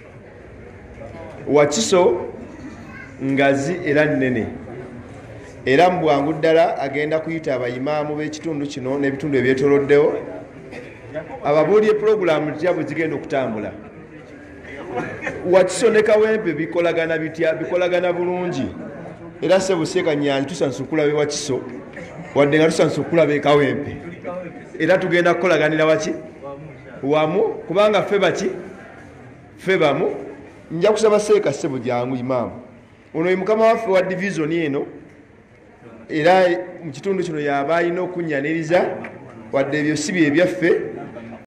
Wakiso ngazi era nnene, era mu bwangu ddala agenda kuyita abayimaamu b'ekitundu kino n'ebitundu ebyetoloddewo ababuulye pulogulaamu tya bwe zigenda okutambula. Wakiso ne Kawempe bikolagana bitya? Bikolagana bulungi, era Ssebuseeka Nyanzi tusanise okulabe Wakiso wadde nga tusanise okulabe Kawempe, era tugenda kukolaganira waki wamu kubanga ffe baki ffe bamu. Nja kusaba Seeka Ssebo jangu imaamu ono ye mukama waffe wa divisioni eno, era mu kitundu kino yaba alina okunyaniriza wadde ebyo si bye byaffe